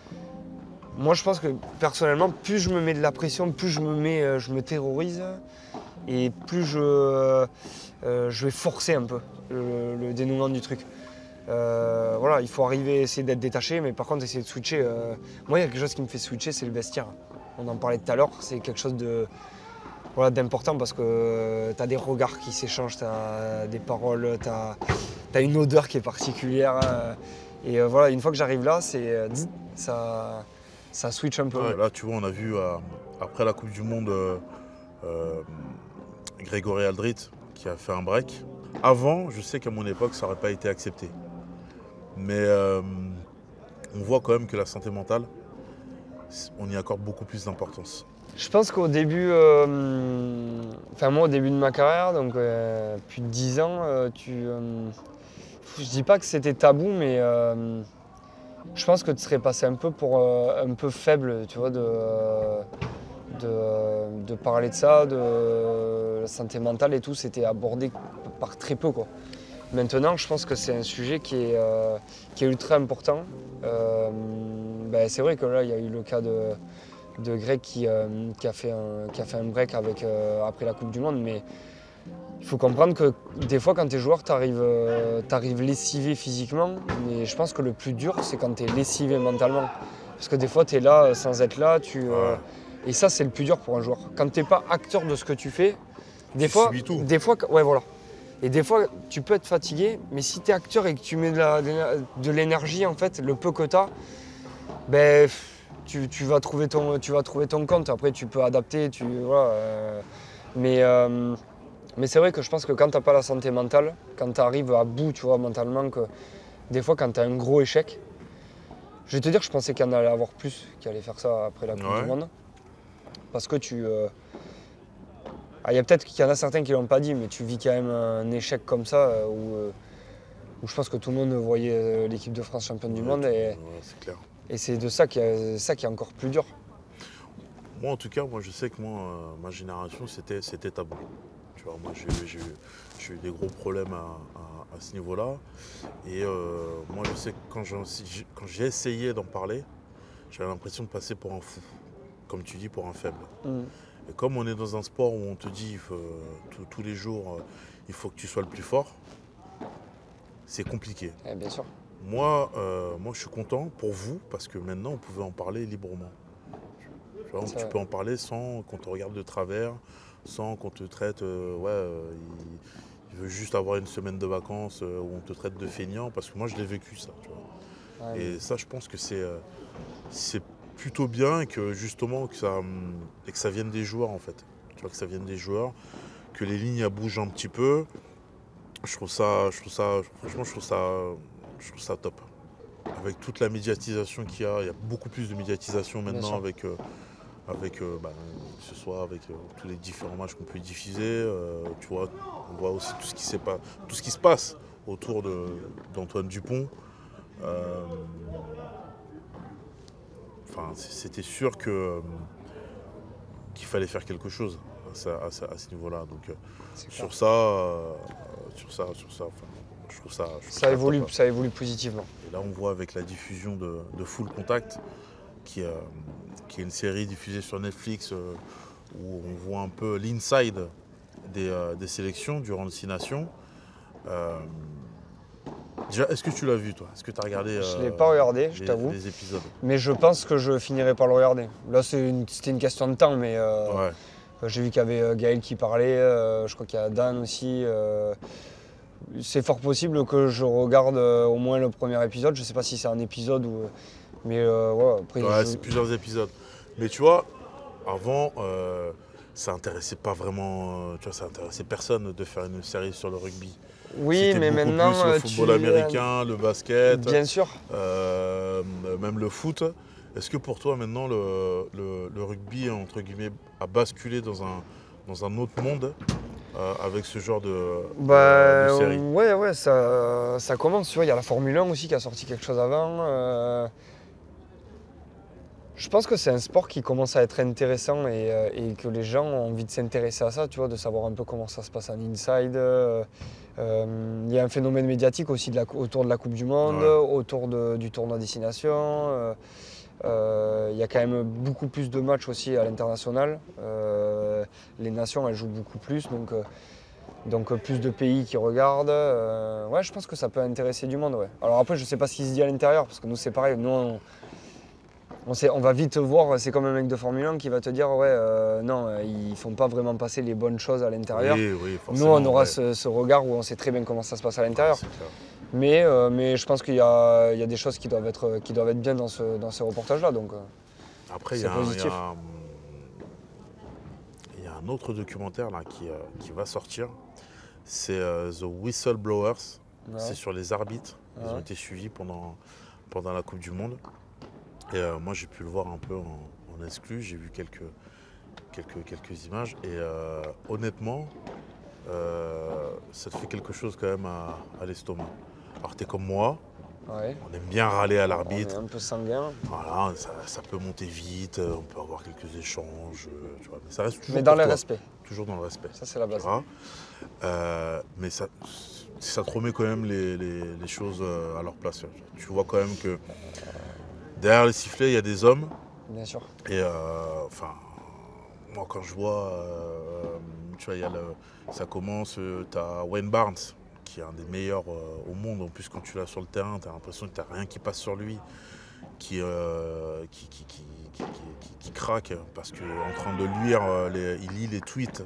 moi je pense que personnellement, plus je me mets de la pression, plus je me, mets, euh, je me terrorise et plus je, euh, euh, je vais forcer un peu le, le dénouement du truc. Euh, voilà, il faut arriver à essayer d'être détaché, mais par contre essayer de switcher. euh, Moi, il y a quelque chose qui me fait switcher, c'est le vestiaire. On en parlait tout à l'heure, c'est quelque chose de voilà, d'important parce que tu as des regards qui s'échangent, tu as des paroles, tu as une odeur qui est particulière. euh, Et euh, voilà, une fois que j'arrive là, c'est euh, zzz, ça, ça switch un peu. Ouais, là, tu vois, on a vu euh, après la Coupe du Monde euh, euh, Grégory Aldrit qui a fait un break. Avant, je sais qu'à mon époque, ça n'aurait pas été accepté. Mais euh, on voit quand même que la santé mentale, on y accorde beaucoup plus d'importance. Je pense qu'au début, euh, enfin moi au début de ma carrière, donc euh, plus de dix ans, euh, tu, euh, je dis pas que c'était tabou, mais euh, je pense que tu serais passé un peu pour euh, un peu faible, tu vois, de, euh, de, de parler de ça, de la santé mentale et tout, c'était abordé par très peu, quoi. Maintenant, je pense que c'est un sujet qui est, euh, qui est ultra important. Euh, ben, c'est vrai que là, il y a eu le cas de, de Greg qui, euh, qui, a fait un, qui a fait un break avec, euh, après la Coupe du Monde, mais il faut comprendre que des fois, quand tu es joueur, tu arrives euh, lessivé physiquement, mais je pense que le plus dur, c'est quand tu es lessivé mentalement. Parce que des fois, tu es là sans être là, tu, euh, Ouais. et ça, c'est le plus dur pour un joueur. Quand tu n'es pas acteur de ce que tu fais, des Tu fois, subis tout. des fois, ouais, voilà. Et des fois, tu peux être fatigué, mais si tu es acteur et que tu mets de la- de l'énergie, en fait, le peu que tu as, ben, tu, tu vas trouver ton, tu vas trouver ton compte. Après, tu peux adapter. Tu, voilà, euh, mais euh, mais c'est vrai que je pense que quand tu n'as pas la santé mentale, quand tu arrives à bout, tu vois, mentalement, que des fois, quand tu as un gros échec, je vais te dire, je pensais qu'il y en allait avoir plus qui allaient faire ça après la Coupe Ouais. du Monde. Parce que tu. euh, Ah, il y a peut-être qu'il y en a certains qui ne l'ont pas dit, mais tu vis quand même un échec comme ça euh, où, euh, où je pense que tout le monde voyait euh, l'équipe de France championne du Ouais, monde tu- et, ouais, c'est clair. et c'est de ça qui, est, ça qui est encore plus dur. Moi, en tout cas, moi, je sais que moi, euh, ma génération, c'était, c'était tabou. Tu vois, moi, j'ai, j'ai eu- j'ai eu des gros problèmes à, à- à ce niveau-là. Et euh, moi, je sais que quand j'ai, quand j'ai essayé d'en parler, j'avais l'impression de passer pour un fou. Comme tu dis, pour un faible. Mm. Et comme on est dans un sport où on te dit euh, tous- tous les jours, euh, il faut que tu sois le plus fort, c'est compliqué. Eh, bien sûr. Moi, euh, moi, je suis content pour vous parce que maintenant, on pouvait en parler librement. Tu vois, C'est tu vrai. peux en parler sans qu'on te regarde de travers, sans qu'on te traite, euh, ouais, euh, il, il veut juste avoir une semaine de vacances euh, où on te traite de feignant, parce que moi, je l'ai vécu ça. Tu vois. Ouais, Et ça, je pense que c'est euh, c'est plutôt bien et que justement que ça, hum, et que ça vienne des joueurs en fait. Tu vois, que ça vienne des joueurs, que les lignes elles bougent un petit peu. Je trouve ça, je trouve ça, franchement, je trouve ça, je trouve ça top. Avec toute la médiatisation qu'il y a, il y a beaucoup plus de médiatisation Bien maintenant sûr. avec, euh, avec euh, bah, que ce soit avec euh, tous les différents matchs qu'on peut diffuser. euh, tu vois, on voit aussi tout ce qui, s'est pas, tout ce qui se passe autour de, d'Antoine Dupont. Euh, Enfin, c- c'était sûr que, euh, qu'il fallait faire quelque chose à, ce- à ce- à ce niveau-là. Donc euh, C'est clair. sur ça, euh, sur ça, sur ça, enfin, je trouve ça. je trouve Ça évolue, top. ça évolue positivement. Et là, on voit avec la diffusion de, de Full Contact, qui, euh, qui est une série diffusée sur Netflix euh, où on voit un peu l'inside des, euh, des sélections durant le Six Nations. Euh, déjà, est-ce que tu l'as vu, toi? Est-ce que tu as regardé Je euh, l'ai pas regardé, je les- t'avoue. les épisodes? Mais je pense que je finirai par le regarder. Là, c'est une- c'était une question de temps, mais euh, Ouais. j'ai vu qu'il y avait euh, Gaël qui parlait, euh, je crois qu'il y a Dan aussi. euh, c'est fort possible que je regarde euh, au moins le premier épisode. Je sais pas si c'est un épisode ou. Mais euh, voilà, après. Ouais, je- c'est plusieurs épisodes. Mais tu vois, avant, euh, ça intéressait pas vraiment, euh, tu vois, ça intéressait personne de faire une série sur le rugby. Oui, C'était mais beaucoup maintenant. plus le euh, football tu- américain, le basket, Bien sûr. euh, même le foot. Est-ce que pour toi maintenant le, le- le rugby entre guillemets a basculé dans un, dans un autre monde euh, avec ce genre de, de- Bah, de série? ouais, ouais, ça, ça commence. Tu vois, il y a la Formule un aussi qui a sorti quelque chose avant. euh, Je pense que c'est un sport qui commence à être intéressant et, euh, et que les gens ont envie de s'intéresser à ça, tu vois, de savoir un peu comment ça se passe en inside. euh, euh, Il y a un phénomène médiatique aussi de la, autour de la Coupe du Monde, Ouais. autour de- du tournoi Destination. euh, euh, Il y a quand même beaucoup plus de matchs aussi à l'international. Euh, les nations, elles jouent beaucoup plus, donc, euh, donc euh, plus de pays qui regardent. euh, ouais, je pense que ça peut intéresser du monde, ouais. Alors après, je sais pas ce qui se dit à l'intérieur, parce que nous, c'est pareil. Nous, on, on, sait- on va vite voir, c'est comme un mec de Formule un qui va te dire, ouais, euh, non, euh, ils font pas vraiment passer les bonnes choses à l'intérieur. Oui, oui, Nous, forcément. on aura ouais. ce, ce regard où on sait très bien comment ça se passe à Ouais, l'intérieur. c'est clair. Mais, euh, mais je pense qu'il y a, il y a des choses qui doivent être, qui doivent être bien dans ce, dans ce reportage-là. Donc, euh, Après, il y, C'est a un- il y, positif. a un- il y a un autre documentaire là, qui, euh, qui va sortir. C'est euh, The Whistleblowers. ouais. C'est sur les arbitres. Ils ont Ouais. été suivis pendant, pendant la Coupe du Monde. Et euh, moi, j'ai pu le voir un peu en, en exclu. J'ai vu quelques, quelques, quelques images. Et euh, honnêtement, euh, ça te fait quelque chose quand même à, à l'estomac. Alors, t'es comme moi, Ouais. on aime bien râler à On est l'arbitre. un peu sanguin. Voilà, ça, ça peut monter vite, euh, on peut avoir quelques échanges, euh, tu vois, mais ça reste toujours Mais dans le courtois, respect. toujours dans le respect. Ça, c'est la tu base. vois. Euh, mais ça, ça te remet quand même les, les- les choses euh, à leur place. Tu vois quand même que derrière les sifflets, il y a des hommes. Bien sûr. Et euh, enfin, moi quand je vois, euh, tu vois, il y a le, ça commence, tu as Wayne Barnes, qui est un des meilleurs euh, au monde. En plus, quand tu l'as sur le terrain, tu as l'impression que tu n'as rien qui passe sur lui, qui, euh, qui, qui, qui, qui- qui- qui craque, parce qu'en train de lire, euh, les- il lit les tweets,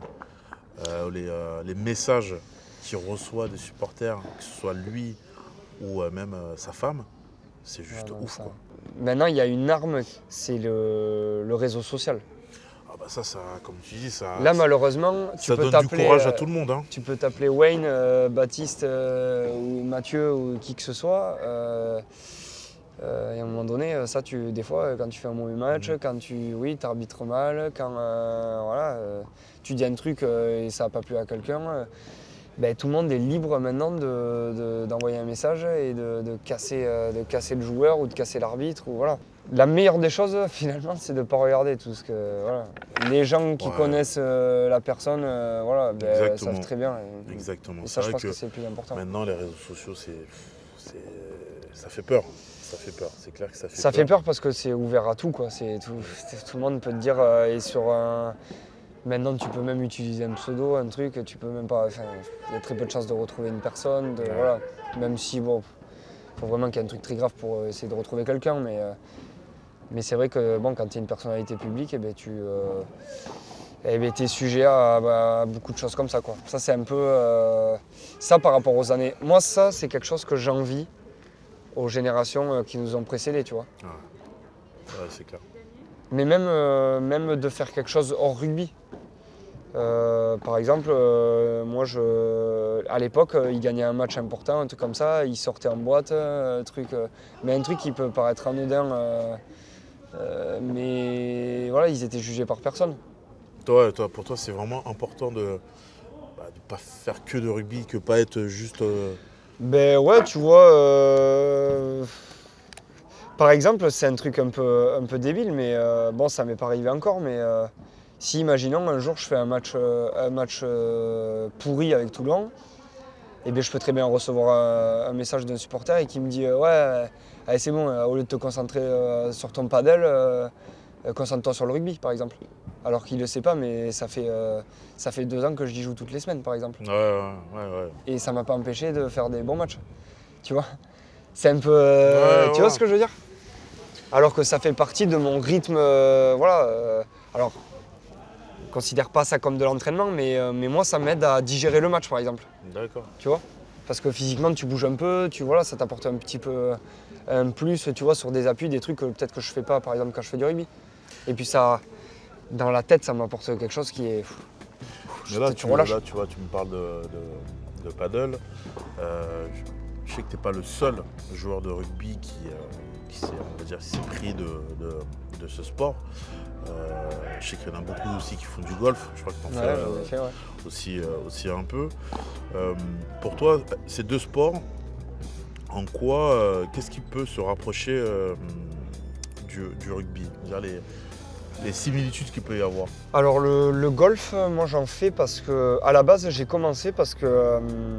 euh, les, euh, les messages qu'il reçoit des supporters, que ce soit lui ou euh, même euh, sa femme. C'est juste Ouais, non, ouf, ça- quoi. Maintenant, il y a une arme, c'est le, le réseau social. Ah bah ça, ça, comme tu dis, ça, Là, malheureusement, tu ça peux donne du t'appeler. courage à euh, tout le monde. Hein. Tu peux t'appeler Wayne, euh, Baptiste euh, ou Mathieu ou qui que ce soit. euh, euh, et à un moment donné, euh, ça, tu, des fois, euh, quand tu fais un mauvais match, Mhm. quand tu, oui, t'arbitres mal, quand euh, voilà, euh, tu dis un truc euh, et ça n'a pas plu à quelqu'un, euh, ben, tout le monde est libre maintenant de- de- d'envoyer un message et de, de casser, euh, de casser le joueur ou de casser l'arbitre. Ou, voilà. La meilleure des choses, finalement, c'est de ne pas regarder tout ce que. Voilà. Les gens qui Ouais. connaissent euh, la personne, euh, voilà, ben, Exactement. savent très bien. Et- Exactement. et C'est ça, je vrai pense que, que c'est le plus important. maintenant, les réseaux sociaux, c'est, c'est, ça fait peur. Ça fait peur. C'est clair que ça fait Ça peur. fait peur parce que c'est ouvert à tout, quoi. C'est tout, c'est- tout le monde peut te dire. euh, et sur un. Maintenant, tu peux même utiliser un pseudo, un truc. Tu peux même pas. Enfin, il y a très peu de chances de retrouver une personne. De, Ouais. voilà. Même si, bon, faut vraiment qu'il y ait un truc très grave pour euh, essayer de retrouver quelqu'un. Mais, euh, mais c'est vrai que, bon, quand tu es une personnalité publique, eh ben, tu. Euh, eh ben, t'es sujet à, à beaucoup de choses comme ça, quoi. Ça, c'est un peu. euh, ça, par rapport aux années. Moi, ça, c'est quelque chose que j'envie aux générations euh, qui nous ont précédés, tu vois. Ouais. Ouais, c'est clair. Mais même, euh, même de faire quelque chose hors rugby. Euh, par exemple, euh, moi, je, à l'époque, euh, ils gagnaient un match important, un truc comme ça, ils sortaient en boîte, euh, un truc, euh, mais un truc qui peut paraître anodin, euh, euh, mais voilà, ils étaient jugés par personne. Toi, toi, pour toi, c'est vraiment important de bah, de pas faire que de rugby, que pas être juste. euh, Ben ouais, tu vois, euh, par exemple, c'est un truc un peu, un peu débile, mais euh, bon, ça m'est pas arrivé encore, mais euh, si, imaginons, un jour, je fais un match, euh, un match euh, pourri avec Toulon, eh bien, je peux très bien recevoir un, un message d'un supporter et qui me dit euh, ouais, euh, allez, c'est bon, euh, au lieu de te concentrer euh, sur ton paddle, euh, euh, concentre-toi sur le rugby, par exemple. Alors qu'il ne le sait pas, mais ça fait, euh, ça fait deux ans que j'y joue toutes les semaines, par exemple. Ouais, ouais, ouais, ouais. Et ça m'a pas empêché de faire des bons matchs. Tu vois? C'est un peu. euh, Ouais, tu ouais. vois ce que je veux dire? Alors que ça fait partie de mon rythme. euh, voilà. euh, alors, je considère pas ça comme de l'entraînement, mais, euh, mais moi, ça m'aide à digérer le match, par exemple. D'accord. Tu vois? Parce que physiquement, tu bouges un peu, tu vois, là, ça t'apporte un petit peu un plus, tu vois, sur des appuis, des trucs que peut-être que je fais pas, par exemple, quand je fais du rugby. Et puis ça, dans la tête, ça m'apporte quelque chose qui est. Mais là, tu tu, relâches. là, tu vois, tu me parles de, de, de paddle. Euh, je, je sais que tu n'es pas le seul joueur de rugby qui, euh, qui s'est, on va dire, qui s'est pris de, de, de ce sport. Euh, je sais qu'il y en a beaucoup aussi qui font du golf. Je crois que tu en Ouais, fais j'en ai euh, fait, ouais. aussi, euh, aussi un peu. Euh, pour toi, ces deux sports, en quoi, euh, qu'est-ce qui peut se rapprocher euh, du, du rugby? C'est-à-dire les, les similitudes qu'il peut y avoir. Alors le, le golf, euh, moi j'en fais parce que, à la base, j'ai commencé parce que euh,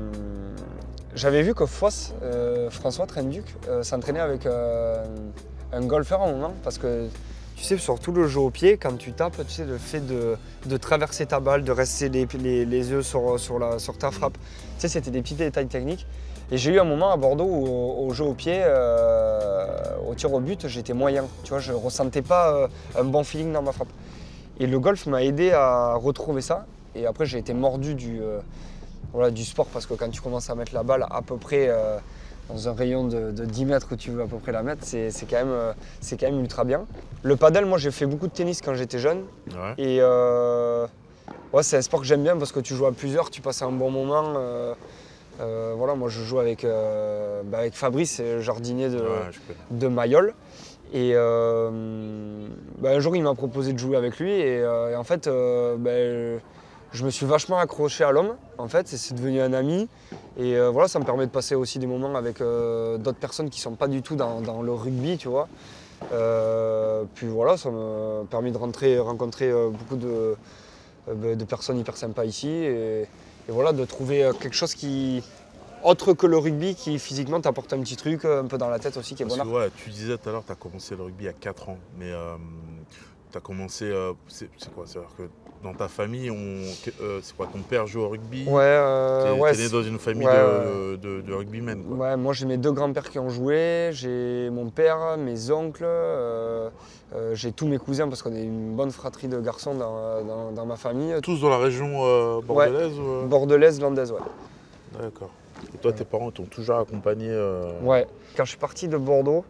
j'avais vu que Foss, euh, François Trenduc, euh, s'entraînait avec euh, un golfeur à un moment, parce que tu sais, sur tout le jeu au pied, quand tu tapes, tu sais, le fait de, de traverser ta balle, de rester les, les, les yeux sur, sur, la, sur ta frappe, tu sais, c'était des petits détails techniques. Et j'ai eu un moment à Bordeaux où au, au jeu au pied, euh, au tir au but, j'étais moyen. Tu vois, je ne ressentais pas euh, un bon feeling dans ma frappe. Et le golf m'a aidé à retrouver ça. Et après, j'ai été mordu du, euh, voilà, du sport parce que quand tu commences à mettre la balle à peu près euh, dans un rayon de, de dix mètres où tu veux à peu près la mettre, c'est c'est quand, même, euh, c'est quand même ultra bien. Le paddle, moi, j'ai fait beaucoup de tennis quand j'étais jeune. Ouais. Et euh, ouais, c'est un sport que j'aime bien parce que tu joues à plusieurs, tu passes un bon moment. euh, Euh, voilà, moi je joue avec, euh, bah, avec Fabrice, c'est le jardinier de, Ouais, je connais. de Mayol. Et euh, bah, un jour il m'a proposé de jouer avec lui et, euh, et en fait euh, bah, je me suis vachement accroché à l'homme en fait et c'est devenu un ami. Et euh, voilà, ça me permet de passer aussi des moments avec euh, d'autres personnes qui sont pas du tout dans, dans le rugby, tu vois. Euh, puis voilà, ça m'a permis de rentrer, rencontrer euh, beaucoup de, euh, de personnes hyper sympas ici. Et, Et voilà, de trouver euh, quelque chose qui, autre que le rugby, qui physiquement t'apporte un petit truc euh, un peu dans la tête aussi, qui est Parce bon. que, ouais, tu disais tout à l'heure, tu as commencé le rugby à quatre ans, mais tu as commencé, euh, c'est c'est quoi? C'est-à-dire que dans ta famille, on, euh, c'est quoi, ton père joue au rugby? Ouais, euh, T'es ouais. t'es né c'est- dans une famille ouais, de, de, de rugbymen, quoi. Ouais, moi j'ai mes deux grands-pères qui ont joué, j'ai mon père, mes oncles, euh, euh, j'ai tous mes cousins parce qu'on est une bonne fratrie de garçons dans, dans- dans ma famille. Tous dans la région euh, bordelaise ou, euh Bordelaise, landaise, ouais. D'accord. Et toi, tes parents t'ont toujours accompagné euh, Ouais. Quand je suis parti de Bordeaux,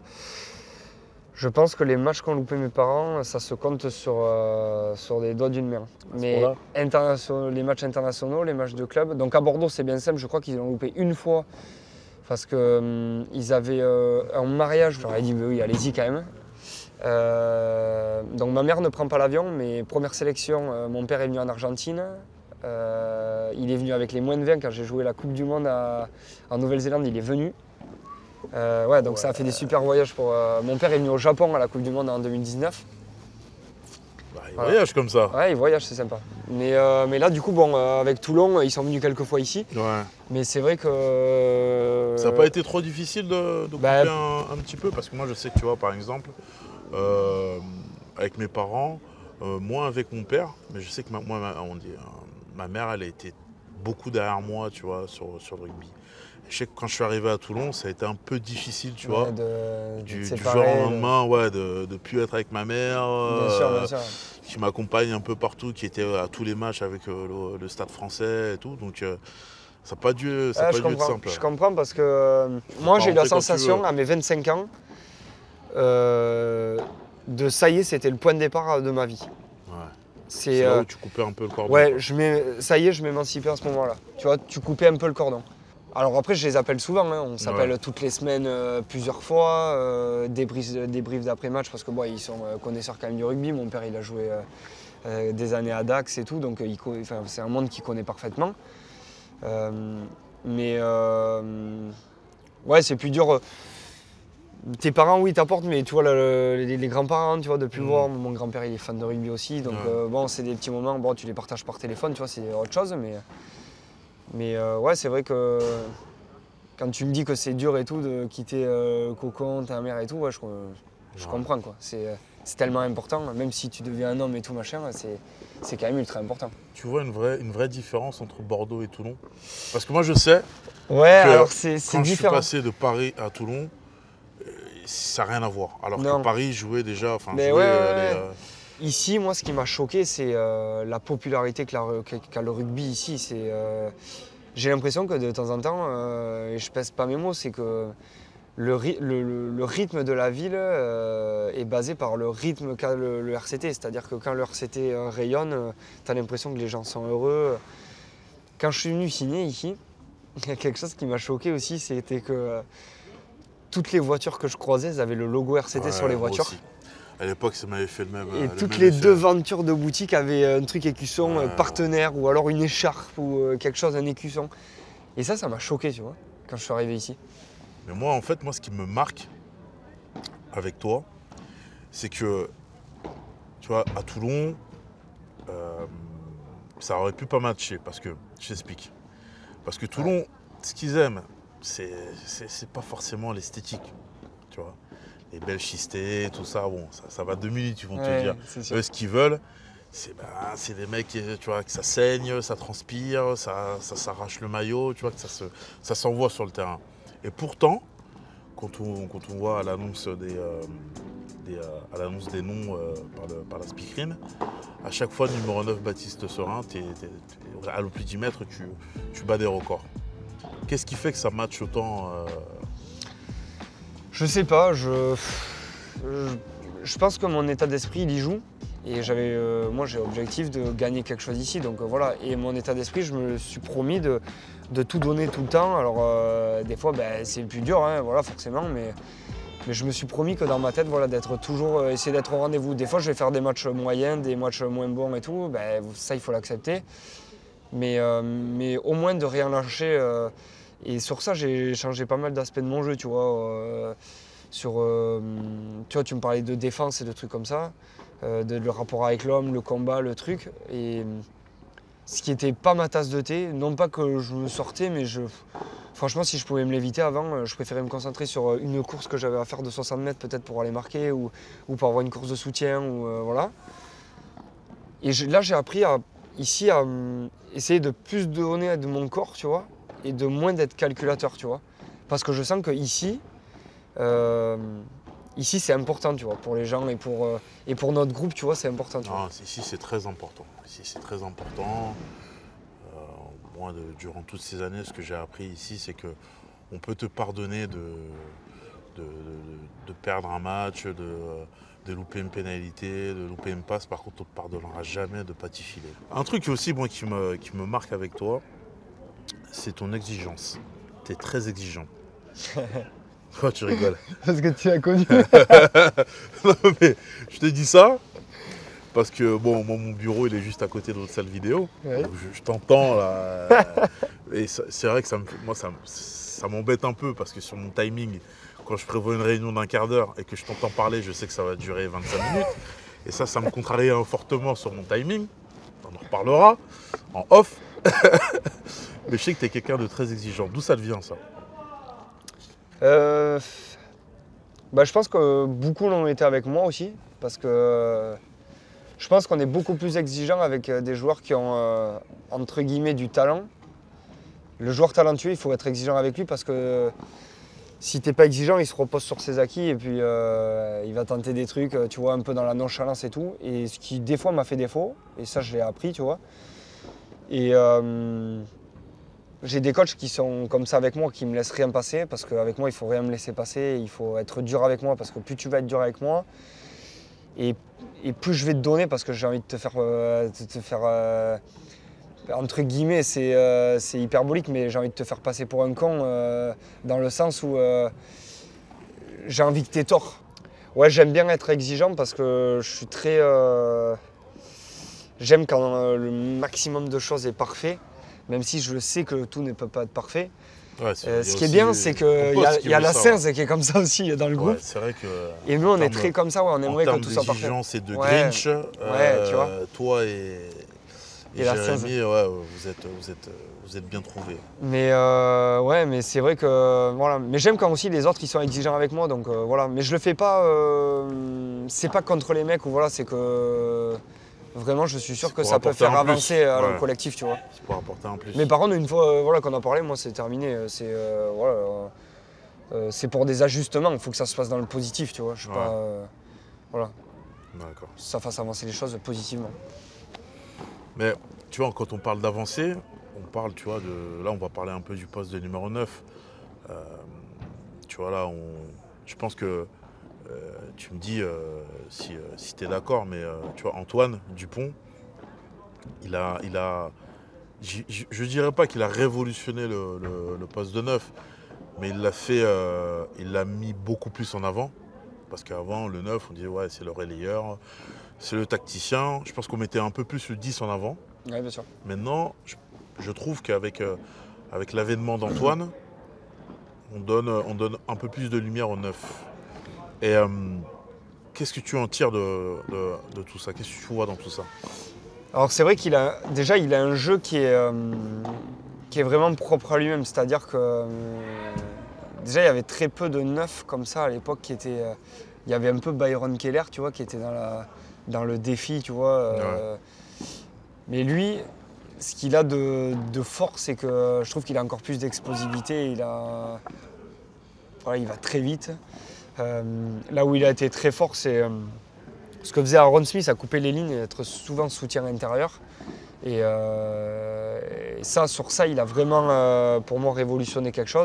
je pense que les matchs qu'ont loupé mes parents, ça se compte sur, euh, sur les doigts d'une main. ce Mais point-là internationaux- les matchs internationaux, les matchs de club. Donc à Bordeaux, c'est bien simple, je crois qu'ils l'ont loupé une fois parce qu'ils avaient euh, un mariage. Je leur ai dit, mais oui, allez-y quand même. Euh, donc ma mère ne prend pas l'avion, mais première sélection, euh, mon père est venu en Argentine. Euh, il est venu avec les moins de vingt quand j'ai joué la Coupe du Monde à- en Nouvelle-Zélande, il est venu. Euh, ouais, donc ça a fait des super voyages pour. euh, Mon père est venu au Japon à la Coupe du Monde en deux mille dix-neuf. bah, ils Voilà. voyagent comme ça. Ouais, il voyage, c'est sympa. Mais, euh, mais là, du coup, bon, euh, avec Toulon, ils sont venus quelques fois ici. Ouais. Mais c'est vrai que. euh, Ça n'a pas été trop difficile de, de couper bah, un, un petit peu? Parce que moi, je sais que, tu vois, par exemple, euh, avec mes parents, euh, moins avec mon père, mais je sais que ma, moi, ma, on dit, euh, ma mère, elle a été beaucoup derrière moi, tu vois, sur, sur le rugby. Je sais que quand je suis arrivé à Toulon, ça a été un peu difficile, tu ouais, vois. de- de Du, te du séparer, jour au de- lendemain, ouais, de ne plus être avec ma mère, Bien sûr, euh, bien sûr. qui m'accompagne un peu partout, qui était à tous les matchs avec euh, le, le Stade français et tout. Donc, euh, ça n'a pas dû, ça a Ah, pas je dû être comprends, simple. je comprends parce que euh, moi j'ai eu la rentrer quand tu sensation veux. à mes vingt-cinq ans euh, de ça y est, c'était le point de départ de ma vie. Ouais. C'est C'est là euh, où tu coupais un peu le cordon. ouais, quoi. je m'é- ça y est, je m'émancipais à ce moment-là. Tu vois, tu coupais un peu le cordon. Alors après, je les appelle souvent, hein. On s'appelle Ouais. toutes les semaines euh, plusieurs fois, euh, débriefs, débriefs d'après-match parce que bon, ils sont euh, connaisseurs quand même du rugby. Mon père, il a joué euh, euh, des années à Dax et tout, donc euh, il co- enfin, c'est un monde qu'il connaît parfaitement. Euh, mais euh, ouais, c'est plus dur. euh, Tes parents, oui, t'apportent, mais tu vois, le- le- les, les grands-parents, tu vois, de plus Mm. voir. Mon grand-père, il est fan de rugby aussi, donc Ouais. euh, bon, c'est des petits moments. Bon, tu les partages par téléphone, tu vois, c'est autre chose, mais mais euh, ouais, c'est vrai que quand tu me dis que c'est dur et tout de quitter euh, le cocon, ta mère et tout, ouais, je, je Ouais. comprends quoi. C'est euh, c'est tellement important, même si tu deviens un homme et tout machin, c'est c'est quand même ultra important. Tu vois une vraie, une vraie différence entre Bordeaux et Toulon? Parce que moi, je sais, Ouais, Que alors c'est c'est quand je suis différent. passé de Paris à Toulon, euh, ça n'a rien à voir. Alors Non. que Paris jouait déjà, enfin, Mais jouait ouais, euh, ouais, les, ouais. euh, Ici, moi, ce qui m'a choqué, c'est euh, la popularité qu'a qu qu'a le rugby ici. C'est, euh, j'ai l'impression que de temps en temps, euh, et je pèse pas mes mots, c'est que le, ry- le- le- le rythme de la ville euh, est basé par le rythme qu'a le, le R C T. C'est-à-dire que quand le R C T euh, rayonne, tu as l'impression que les gens sont heureux. Quand je suis venu signer ici, il y a quelque chose qui m'a choqué aussi, c'était que euh, toutes les voitures que je croisais, elles avaient le logo R C T ouais, sur les moi voitures. aussi. À l'époque, ça m'avait fait le même. Et euh, le toutes même les effet. devantures de boutique avaient un truc écusson, Ouais, euh, partenaire, ou alors une écharpe ou euh, quelque chose, un écusson. Et ça, ça m'a choqué, tu vois, quand je suis arrivé ici. Mais moi, en fait, moi, ce qui me marque avec toi, c'est que, tu vois, à Toulon, euh, ça aurait pu pas matcher. Parce que, je t'explique. Parce que Toulon, ce qu'ils aiment, c'est c'est- c'est pas forcément l'esthétique, tu vois. Les belles schistées, tout ça, bon, ça, ça va deux minutes, ils vont te dire. c'est sûr. Eux, ce qu'ils veulent, c'est bah, c'est des mecs, qui, tu vois, que ça saigne, ça transpire, ça, ça s'arrache le maillot, tu vois, que ça se, ça s'envoie sur le terrain. Et pourtant, quand on, quand on voit à l'annonce des, euh, des, euh, à l'annonce des noms euh, par, le- par la speakerine, à chaque fois, numéro neuf, Baptiste Serin, t'es- t'es- t'es- à l'au plus dix mètres, tu, tu bats des records. Qu'est-ce qui fait que ça matche autant euh, Je sais pas, je... je, je pense que mon état d'esprit, il y joue. Et j'avais, euh, moi, j'ai l'objectif de gagner quelque chose ici, donc euh, voilà. Et mon état d'esprit, je me suis promis de, de tout donner tout le temps. Alors, euh, des fois, ben, c'est plus dur, hein, voilà, forcément, mais, mais je me suis promis que dans ma tête, voilà, d'être toujours, euh, essayer d'être au rendez-vous. Des fois, je vais faire des matchs moyens, des matchs moins bons et tout, ben, ça, il faut l'accepter. Mais, euh, mais au moins de rien lâcher. euh, et sur ça, j'ai changé pas mal d'aspects de mon jeu, tu vois. euh, sur, euh, tu vois, tu me parlais de défense et de trucs comme ça, euh, de, le rapport avec l'homme, le combat, le truc. Et ce qui était pas ma tasse de thé, non pas que je me sortais, mais je, franchement, si je pouvais me l'éviter avant, euh, je préférais me concentrer sur une course que j'avais à faire de soixante mètres peut-être pour aller marquer ou, ou pour avoir une course de soutien, ou euh, voilà. Et je- là, j'ai appris à, ici à hum, essayer de plus donner de mon corps, tu vois, et de moins d'être calculateur, tu vois. Parce que je sens que ici, euh, ici c'est important, tu vois, pour les gens et pour, euh, et pour notre groupe, tu vois, c'est important, tu vois. non, ici, c'est très important. Ici, c'est très important. Euh, moi, de- durant toutes ces années, ce que j'ai appris ici, c'est que on peut te pardonner de, de, de- de perdre un match, de, de louper une pénalité, de louper une passe. Par contre, on ne te pardonnera jamais de ne pas t'y filer. Un truc aussi moi, qui, me, qui me marque avec toi, c'est ton exigence. Tu es très exigeant. Pourquoi tu rigoles? Parce que tu as connu. Non, mais je te dis ça parce que bon, moi, mon bureau il est juste à côté de votre salle vidéo. Ouais. Donc, je, je t'entends là. Et ça- c'est vrai que ça me, moi, ça, me- ça m'embête un peu parce que sur mon timing, quand je prévois une réunion d'un quart d'heure et que je t'entends parler, je sais que ça va durer vingt-cinq minutes. Et ça, ça me contrarie hein, fortement sur mon timing. On en reparlera en off. Mais je sais que tu es quelqu'un de très exigeant. D'où ça te vient ça? Euh, bah, je pense que beaucoup l'ont été avec moi aussi, parce que euh, je pense qu'on est beaucoup plus exigeant avec euh, des joueurs qui ont, euh, entre guillemets, du talent. Le joueur talentueux, il faut être exigeant avec lui parce que si t'es pas exigeant, il se repose sur ses acquis et puis euh, il va tenter des trucs, tu vois, un peu dans la nonchalance et tout. Et ce qui, des fois, m'a fait défaut, et ça, je l'ai appris, tu vois. Et euh, j'ai des coachs qui sont comme ça avec moi, qui me laissent rien passer, parce qu'avec moi, il faut rien me laisser passer, il faut être dur avec moi, parce que plus tu vas être dur avec moi, Et, et plus je vais te donner, parce que j'ai envie de te faire, euh, de te faire euh, entre guillemets, c'est euh, c'est hyperbolique, mais j'ai envie de te faire passer pour un con, euh, dans le sens où euh, j'ai envie que tu aies tort. Ouais, j'aime bien être exigeant parce que je suis très... euh, j'aime quand euh, le maximum de choses est parfait, même si je sais que tout ne peut pas être parfait. Ouais, c'est- Euh, il y a ce qui est aussi bien, c'est qu'il ton y a, poste qui il y a veut la ça, ouais. science qui est comme ça aussi dans le Ouais, groupe. c'est vrai que. Et nous, on en est termes- très comme ça, ouais, on aimerait En que termes tout soit parfait. d'exigence et de Ouais. Grinch, Ouais, euh, tu vois. toi et, et Et la science. Jérémy, ouais, vous êtes, vous êtes, vous êtes bien trouvés. Mais euh, ouais, mais c'est vrai que voilà. Mais j'aime quand aussi les autres ils sont exigeants avec moi, donc euh, voilà. Mais je le fais pas. Euh, c'est pas contre les mecs ou voilà, c'est que vraiment je suis sûr C'est que pour ça peut apporter faire un plus. avancer euh, Ouais. le collectif, tu vois. C'est pour apporter un plus. Mais par contre, une fois euh, voilà, qu'on a parlé, moi c'est terminé. C'est euh, voilà, euh, euh, c'est pour des ajustements. Il faut que ça se passe dans le positif, tu vois. Je sais Ouais. pas. euh, voilà, D'accord. ça fasse avancer les choses positivement. Mais tu vois, quand on parle d'avancée, on parle, tu vois, de. Là, on va parler un peu du poste de numéro neuf. Euh, tu vois, là, on. Je pense que. euh, tu me dis euh, si, euh, si tu es d'accord, mais euh, tu vois, Antoine Dupont, il a. Il a j- j- je ne dirais pas qu'il a révolutionné le, le- le poste de neuf, mais il l'a fait. euh, il l'a mis beaucoup plus en avant. Parce qu'avant, le neuf, on disait, ouais, c'est le relayeur, c'est le tacticien. Je pense qu'on mettait un peu plus le dix en avant. Ouais, bien sûr. Maintenant, je, je trouve qu'avec euh, avec l'avènement d'Antoine, on donne, on donne un peu plus de lumière au neuf. Et euh, qu'est-ce que tu en tires de, de- de tout ça? Qu'est-ce que tu vois dans tout ça? Alors c'est vrai qu'il a déjà il a un jeu qui est euh, qui est vraiment propre à lui-même, c'est-à-dire que euh, déjà il y avait très peu de neufs comme ça à l'époque qui étaient euh, il y avait un peu Byron Keller, tu vois, qui était dans la dans le défi, tu vois. euh, Mais lui, ce qu'il a de, de force, c'est que je trouve qu'il a encore plus d'explosivité. Il a voilà, il va très vite. Euh, là où il a été très fort, c'est euh, ce que faisait Aaron Smith, à couper les lignes et être souvent soutien intérieur. Et, euh, et ça, sur ça, il a vraiment, euh, pour moi, révolutionné quelque chose.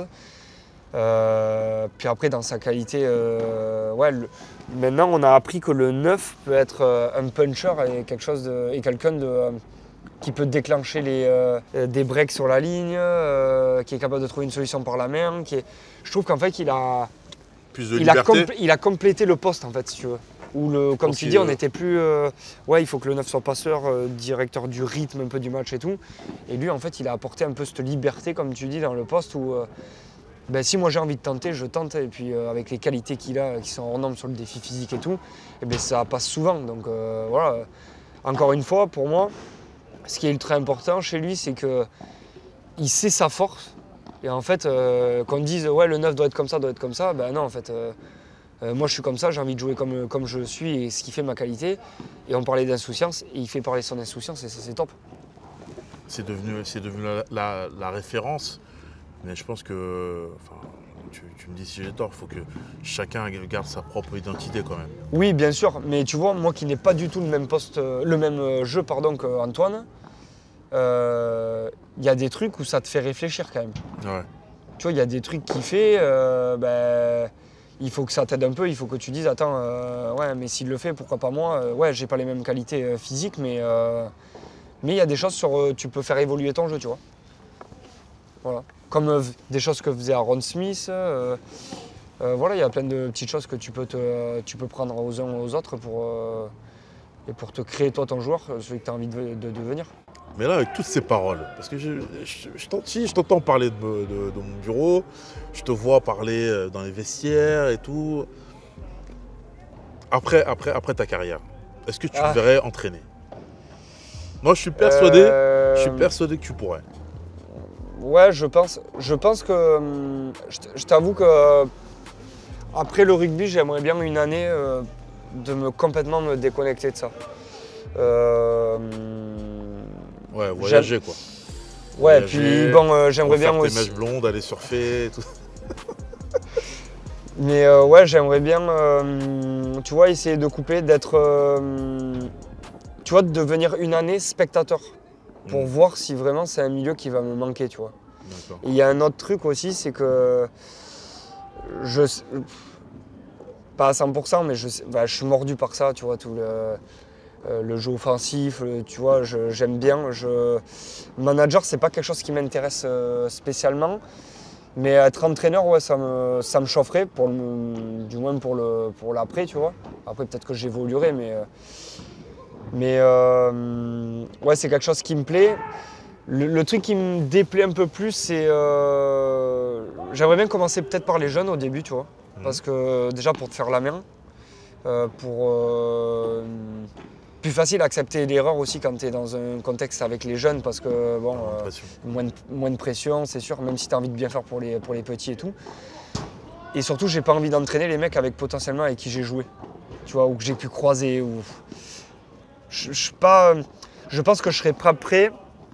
Euh, puis après, dans sa qualité, euh, ouais, le- maintenant, on a appris que le neuf peut être euh, un puncher et quelque chose de, et quelqu'un de, euh, qui peut déclencher les, euh, des breaks sur la ligne, euh, qui est capable de trouver une solution par la main. Qui est... Je trouve qu'en fait, il a, Plus de il, a liberté? compl- il a complété le poste, en fait, si tu veux. Où, le, comme pense tu qu'il dis, on est- n'était plus... euh, ouais, il faut que le neuf soit passeur, euh, directeur du rythme un peu du match et tout. Et lui, en fait, il a apporté un peu cette liberté, comme tu dis, dans le poste où... euh, ben, si moi j'ai envie de tenter, je tente. Et puis euh, avec les qualités qu'il a, qui sont hors normes sur le défi physique et tout, et ben, ça passe souvent. Donc euh, voilà. Encore une fois, pour moi, ce qui est ultra important chez lui, c'est qu'il sait sa force. Et en fait, euh, qu'on dise ouais, le neuf doit être comme ça, doit être comme ça, ben non, en fait, euh, euh, moi je suis comme ça, j'ai envie de jouer comme, comme je suis et ce qui fait ma qualité. Et on parlait d'insouciance, et il fait parler son insouciance, et ça c'est top. C'est devenu, c'est devenu la, la- la référence. Mais je pense que, enfin, tu, tu me dis si j'ai tort, il faut que chacun garde sa propre identité quand même. Oui, bien sûr, mais tu vois, moi qui n'ai pas du tout le même poste, euh, le même euh, jeu pardon, qu'Antoine, euh, il y a des trucs où ça te fait réfléchir quand même. Ouais. Tu vois, il y a des trucs qu'il fait, euh, ben, il faut que ça t'aide un peu, il faut que tu dises, attends, euh, ouais, mais s'il le fait, pourquoi pas moi? Euh, Ouais, j'ai pas les mêmes qualités euh, physiques, mais euh, mais il y a des choses sur, euh, tu peux faire évoluer ton jeu, tu vois. Voilà. Comme euh, des choses que faisait Aaron Smith. euh, euh, voilà, il y a plein de petites choses que tu peux, te, tu peux prendre aux uns ou aux autres pour, euh, et pour te créer toi ton joueur, celui que tu as envie de, de devenir. Mais là, avec toutes ces paroles, parce que je, je, je t'en- si, je t'entends parler de, de- de mon bureau, je te vois parler euh, dans les vestiaires et tout. Après, après, après ta carrière, est-ce que tu Ah. te verrais entraîner? Moi, je suis persuadé, Euh, je suis persuadé que tu pourrais. Ouais, je pense, je pense que. hum, Je t- je t'avoue que. euh, Après le rugby, j'aimerais bien une année euh, de me complètement me déconnecter de ça. Euh, hum, Ouais, voyager quoi. Ouais, Voyager, puis bon, euh, j'aimerais bien Refaire tes aussi. mèches blondes, aller surfer et tout. Mais euh, ouais, j'aimerais bien, euh, tu vois, essayer de couper, d'être. euh, tu vois, de devenir une année spectateur. Pour Mm. voir si vraiment c'est un milieu qui va me manquer, tu vois. D'accord. Et il y a un autre truc aussi, c'est que je, pas à cent pour cent, mais je, bah, je suis mordu par ça, tu vois, tout le, euh, le jeu offensif, le, tu vois, je- j'aime bien. Je... Manager, c'est pas quelque chose qui m'intéresse euh, spécialement, mais être entraîneur, ouais, ça me, ça me chaufferait, pour le, du moins pour le, pour l'après, tu vois. Après, peut-être que j'évoluerai, mais, euh, mais euh, ouais, c'est quelque chose qui me plaît. Le, le truc qui me déplaît un peu plus, c'est. Euh, j'aimerais bien commencer peut-être par les jeunes au début, tu vois. Mhm. Parce que déjà pour te faire la main, euh, pour. Euh, plus facile d'accepter l'erreur aussi quand tu es dans un contexte avec les jeunes, parce que bon. euh, Impression. moins, de, moins de pression, c'est sûr, même si tu as envie de bien faire pour les, pour les petits et tout. Et surtout, j'ai pas envie d'entraîner les mecs avec potentiellement avec qui j'ai joué, tu vois, ou que j'ai pu croiser. Ou... Je, je, suis pas, je pense que je serais pas prêt.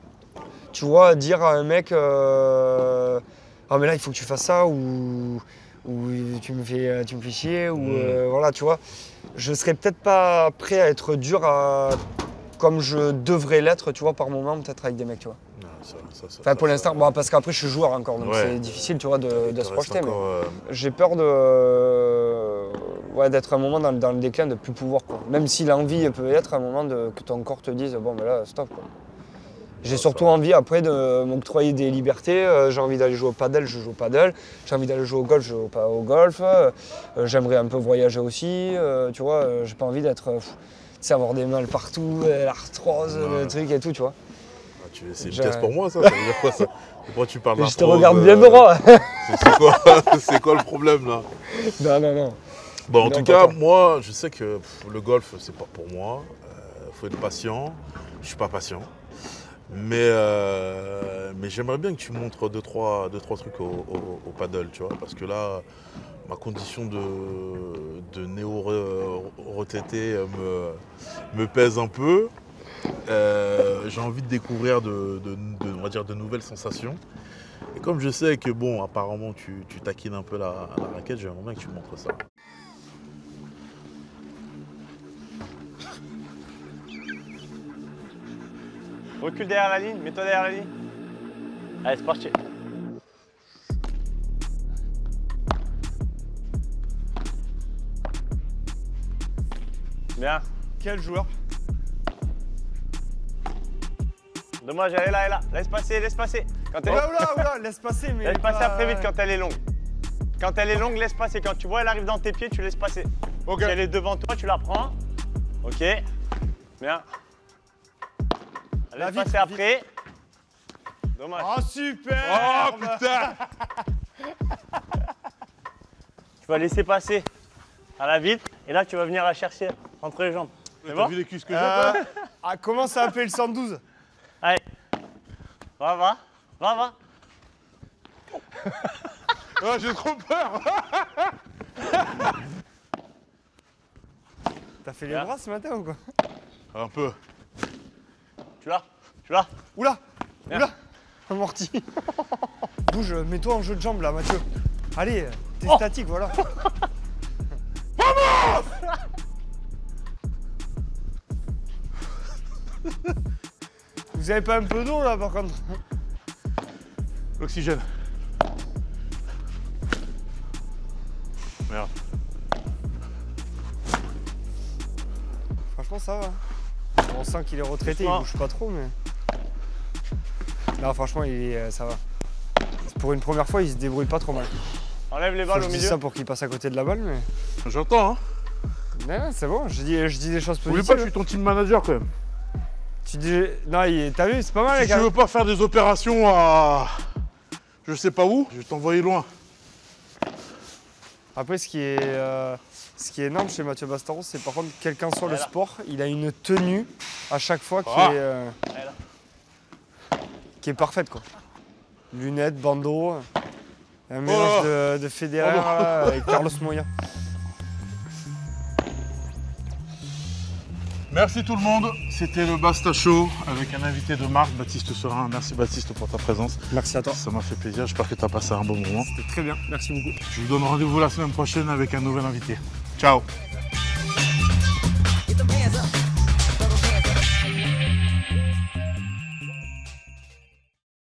Tu vois, dire à un mec euh, ah mais là il faut que tu fasses ça ou, ou tu me fais tu me fais chier ou Mm. euh, voilà, tu vois, je serais peut-être pas prêt à être dur à, comme je devrais l'être, tu vois, par moment peut-être avec des mecs, tu vois. Non, ça, ça, ça, Enfin pour ça, l'instant, ça- bon, parce qu'après je suis joueur encore, donc Ouais. c'est difficile, tu vois, de, il de te se reste projeter. Mais encore, euh, j'ai peur de euh, ouais, d'être un moment dans, dans le déclin, de plus pouvoir, quoi. Même si l'envie peut être un moment de, que ton corps te dise bon mais là stop, quoi. J'ai Ouais, surtout ça- envie après de m'octroyer des libertés. Euh, j'ai envie d'aller jouer au paddle, je joue au paddle. J'ai envie d'aller jouer au golf, je joue pas au golf. Euh, J'aimerais un peu voyager aussi. Euh, tu vois, euh, j'ai pas envie d'être, euh, pff, tu sais, avoir des mal partout, euh, l'arthrose, Ouais. le truc et tout, tu vois. Ah, tu- c'est une J'ai- pièce pour moi, ça. Ça veut dire quoi, ça? Pourquoi tu parles Mais je te d'arthrose, regarde euh, bien droit. C'est c'est quoi, c'est quoi le problème, là? non, non, non. Bon, en Non, tout pas cas, toi. moi, je sais que pff, le golf, c'est pas pour moi. Il faut être patient. Je suis pas patient. Mais, euh, mais j'aimerais bien que tu montres deux, trois, deux, trois trucs au, au- au paddle, tu vois. Parce que là, ma condition de, de néo-retraité me, me pèse un peu. Euh, j'ai envie de découvrir de, de- de- on va dire de nouvelles sensations. Et comme je sais que, bon, apparemment, tu, tu taquines un peu la, la raquette, j'aimerais bien que tu me montres ça. Recule derrière la ligne, mets-toi derrière la ligne. Allez, c'est parti. Bien. Quel joueur? Dommage, elle est là, elle est là. Laisse passer, laisse passer. Quand elle... Oula, oula, oula, laisse passer, mais. Laisse passer pas- après vite quand elle est longue. Quand elle est longue, laisse passer. Quand tu vois elle arrive dans tes pieds, tu laisses passer. Ok. Si elle est devant toi, tu la prends. Ok. Bien. La Laisse vitre, passer après. Dommage. Oh, super! Oh putain! Tu vas laisser passer à la vitre. Et là, tu vas venir la chercher entre les jambes. C'est T'as bon? vu les cuisses que j'ai, Euh, toi? ah, comment ça appelle le cent douze? Allez. Va, va. Va, va. Ah, j'ai trop peur! T'as fait les Là. bras ce matin ou quoi? Un peu. Tu l'as? Tu l'as? Oula! Viens. Oula! Amorti! Bouge, mets-toi en jeu de jambes là, Mathieu. Allez, t'es Oh. statique, voilà. Vous avez pas un peu d'eau là par contre? L'oxygène. Merde. Franchement, ça va. On sent qu'il est retraité, il Doucement. bouge pas trop, mais. Non, franchement, il est, euh, ça va. Pour une première fois, il se débrouille pas trop mal. Enlève les Faut que balles je au dise milieu. ça pour qu'il passe à côté de la balle, mais. J'entends, hein. Ouais, c'est bon, je dis, je dis des choses Oublie positives. pas que je suis ton team manager quand même. Tu dis. Non, il- t'as vu, c'est pas mal, Si les tu gars. veux pas faire des opérations à. Je sais pas où, je vais t'envoyer loin. Après, ce qui est, euh, ce qui est énorme chez Mathieu Bastaros, c'est par contre, quel qu'en soit le Voilà. sport, il a une tenue à chaque fois qui, Ah. est, euh, Voilà. qui est parfaite, quoi. Lunettes, bandeau, un Oh mélange là. de, de Federer Pardon. là, avec Carlos Moya. Merci tout le monde, c'était le Basta Show avec un invité de marque, Baptiste Serin. Merci Baptiste pour ta présence. Merci à toi. Ça m'a fait plaisir, j'espère que tu as passé un bon moment. C'était très bien, merci beaucoup. Je vous donne rendez-vous la semaine prochaine avec un nouvel invité. Ciao!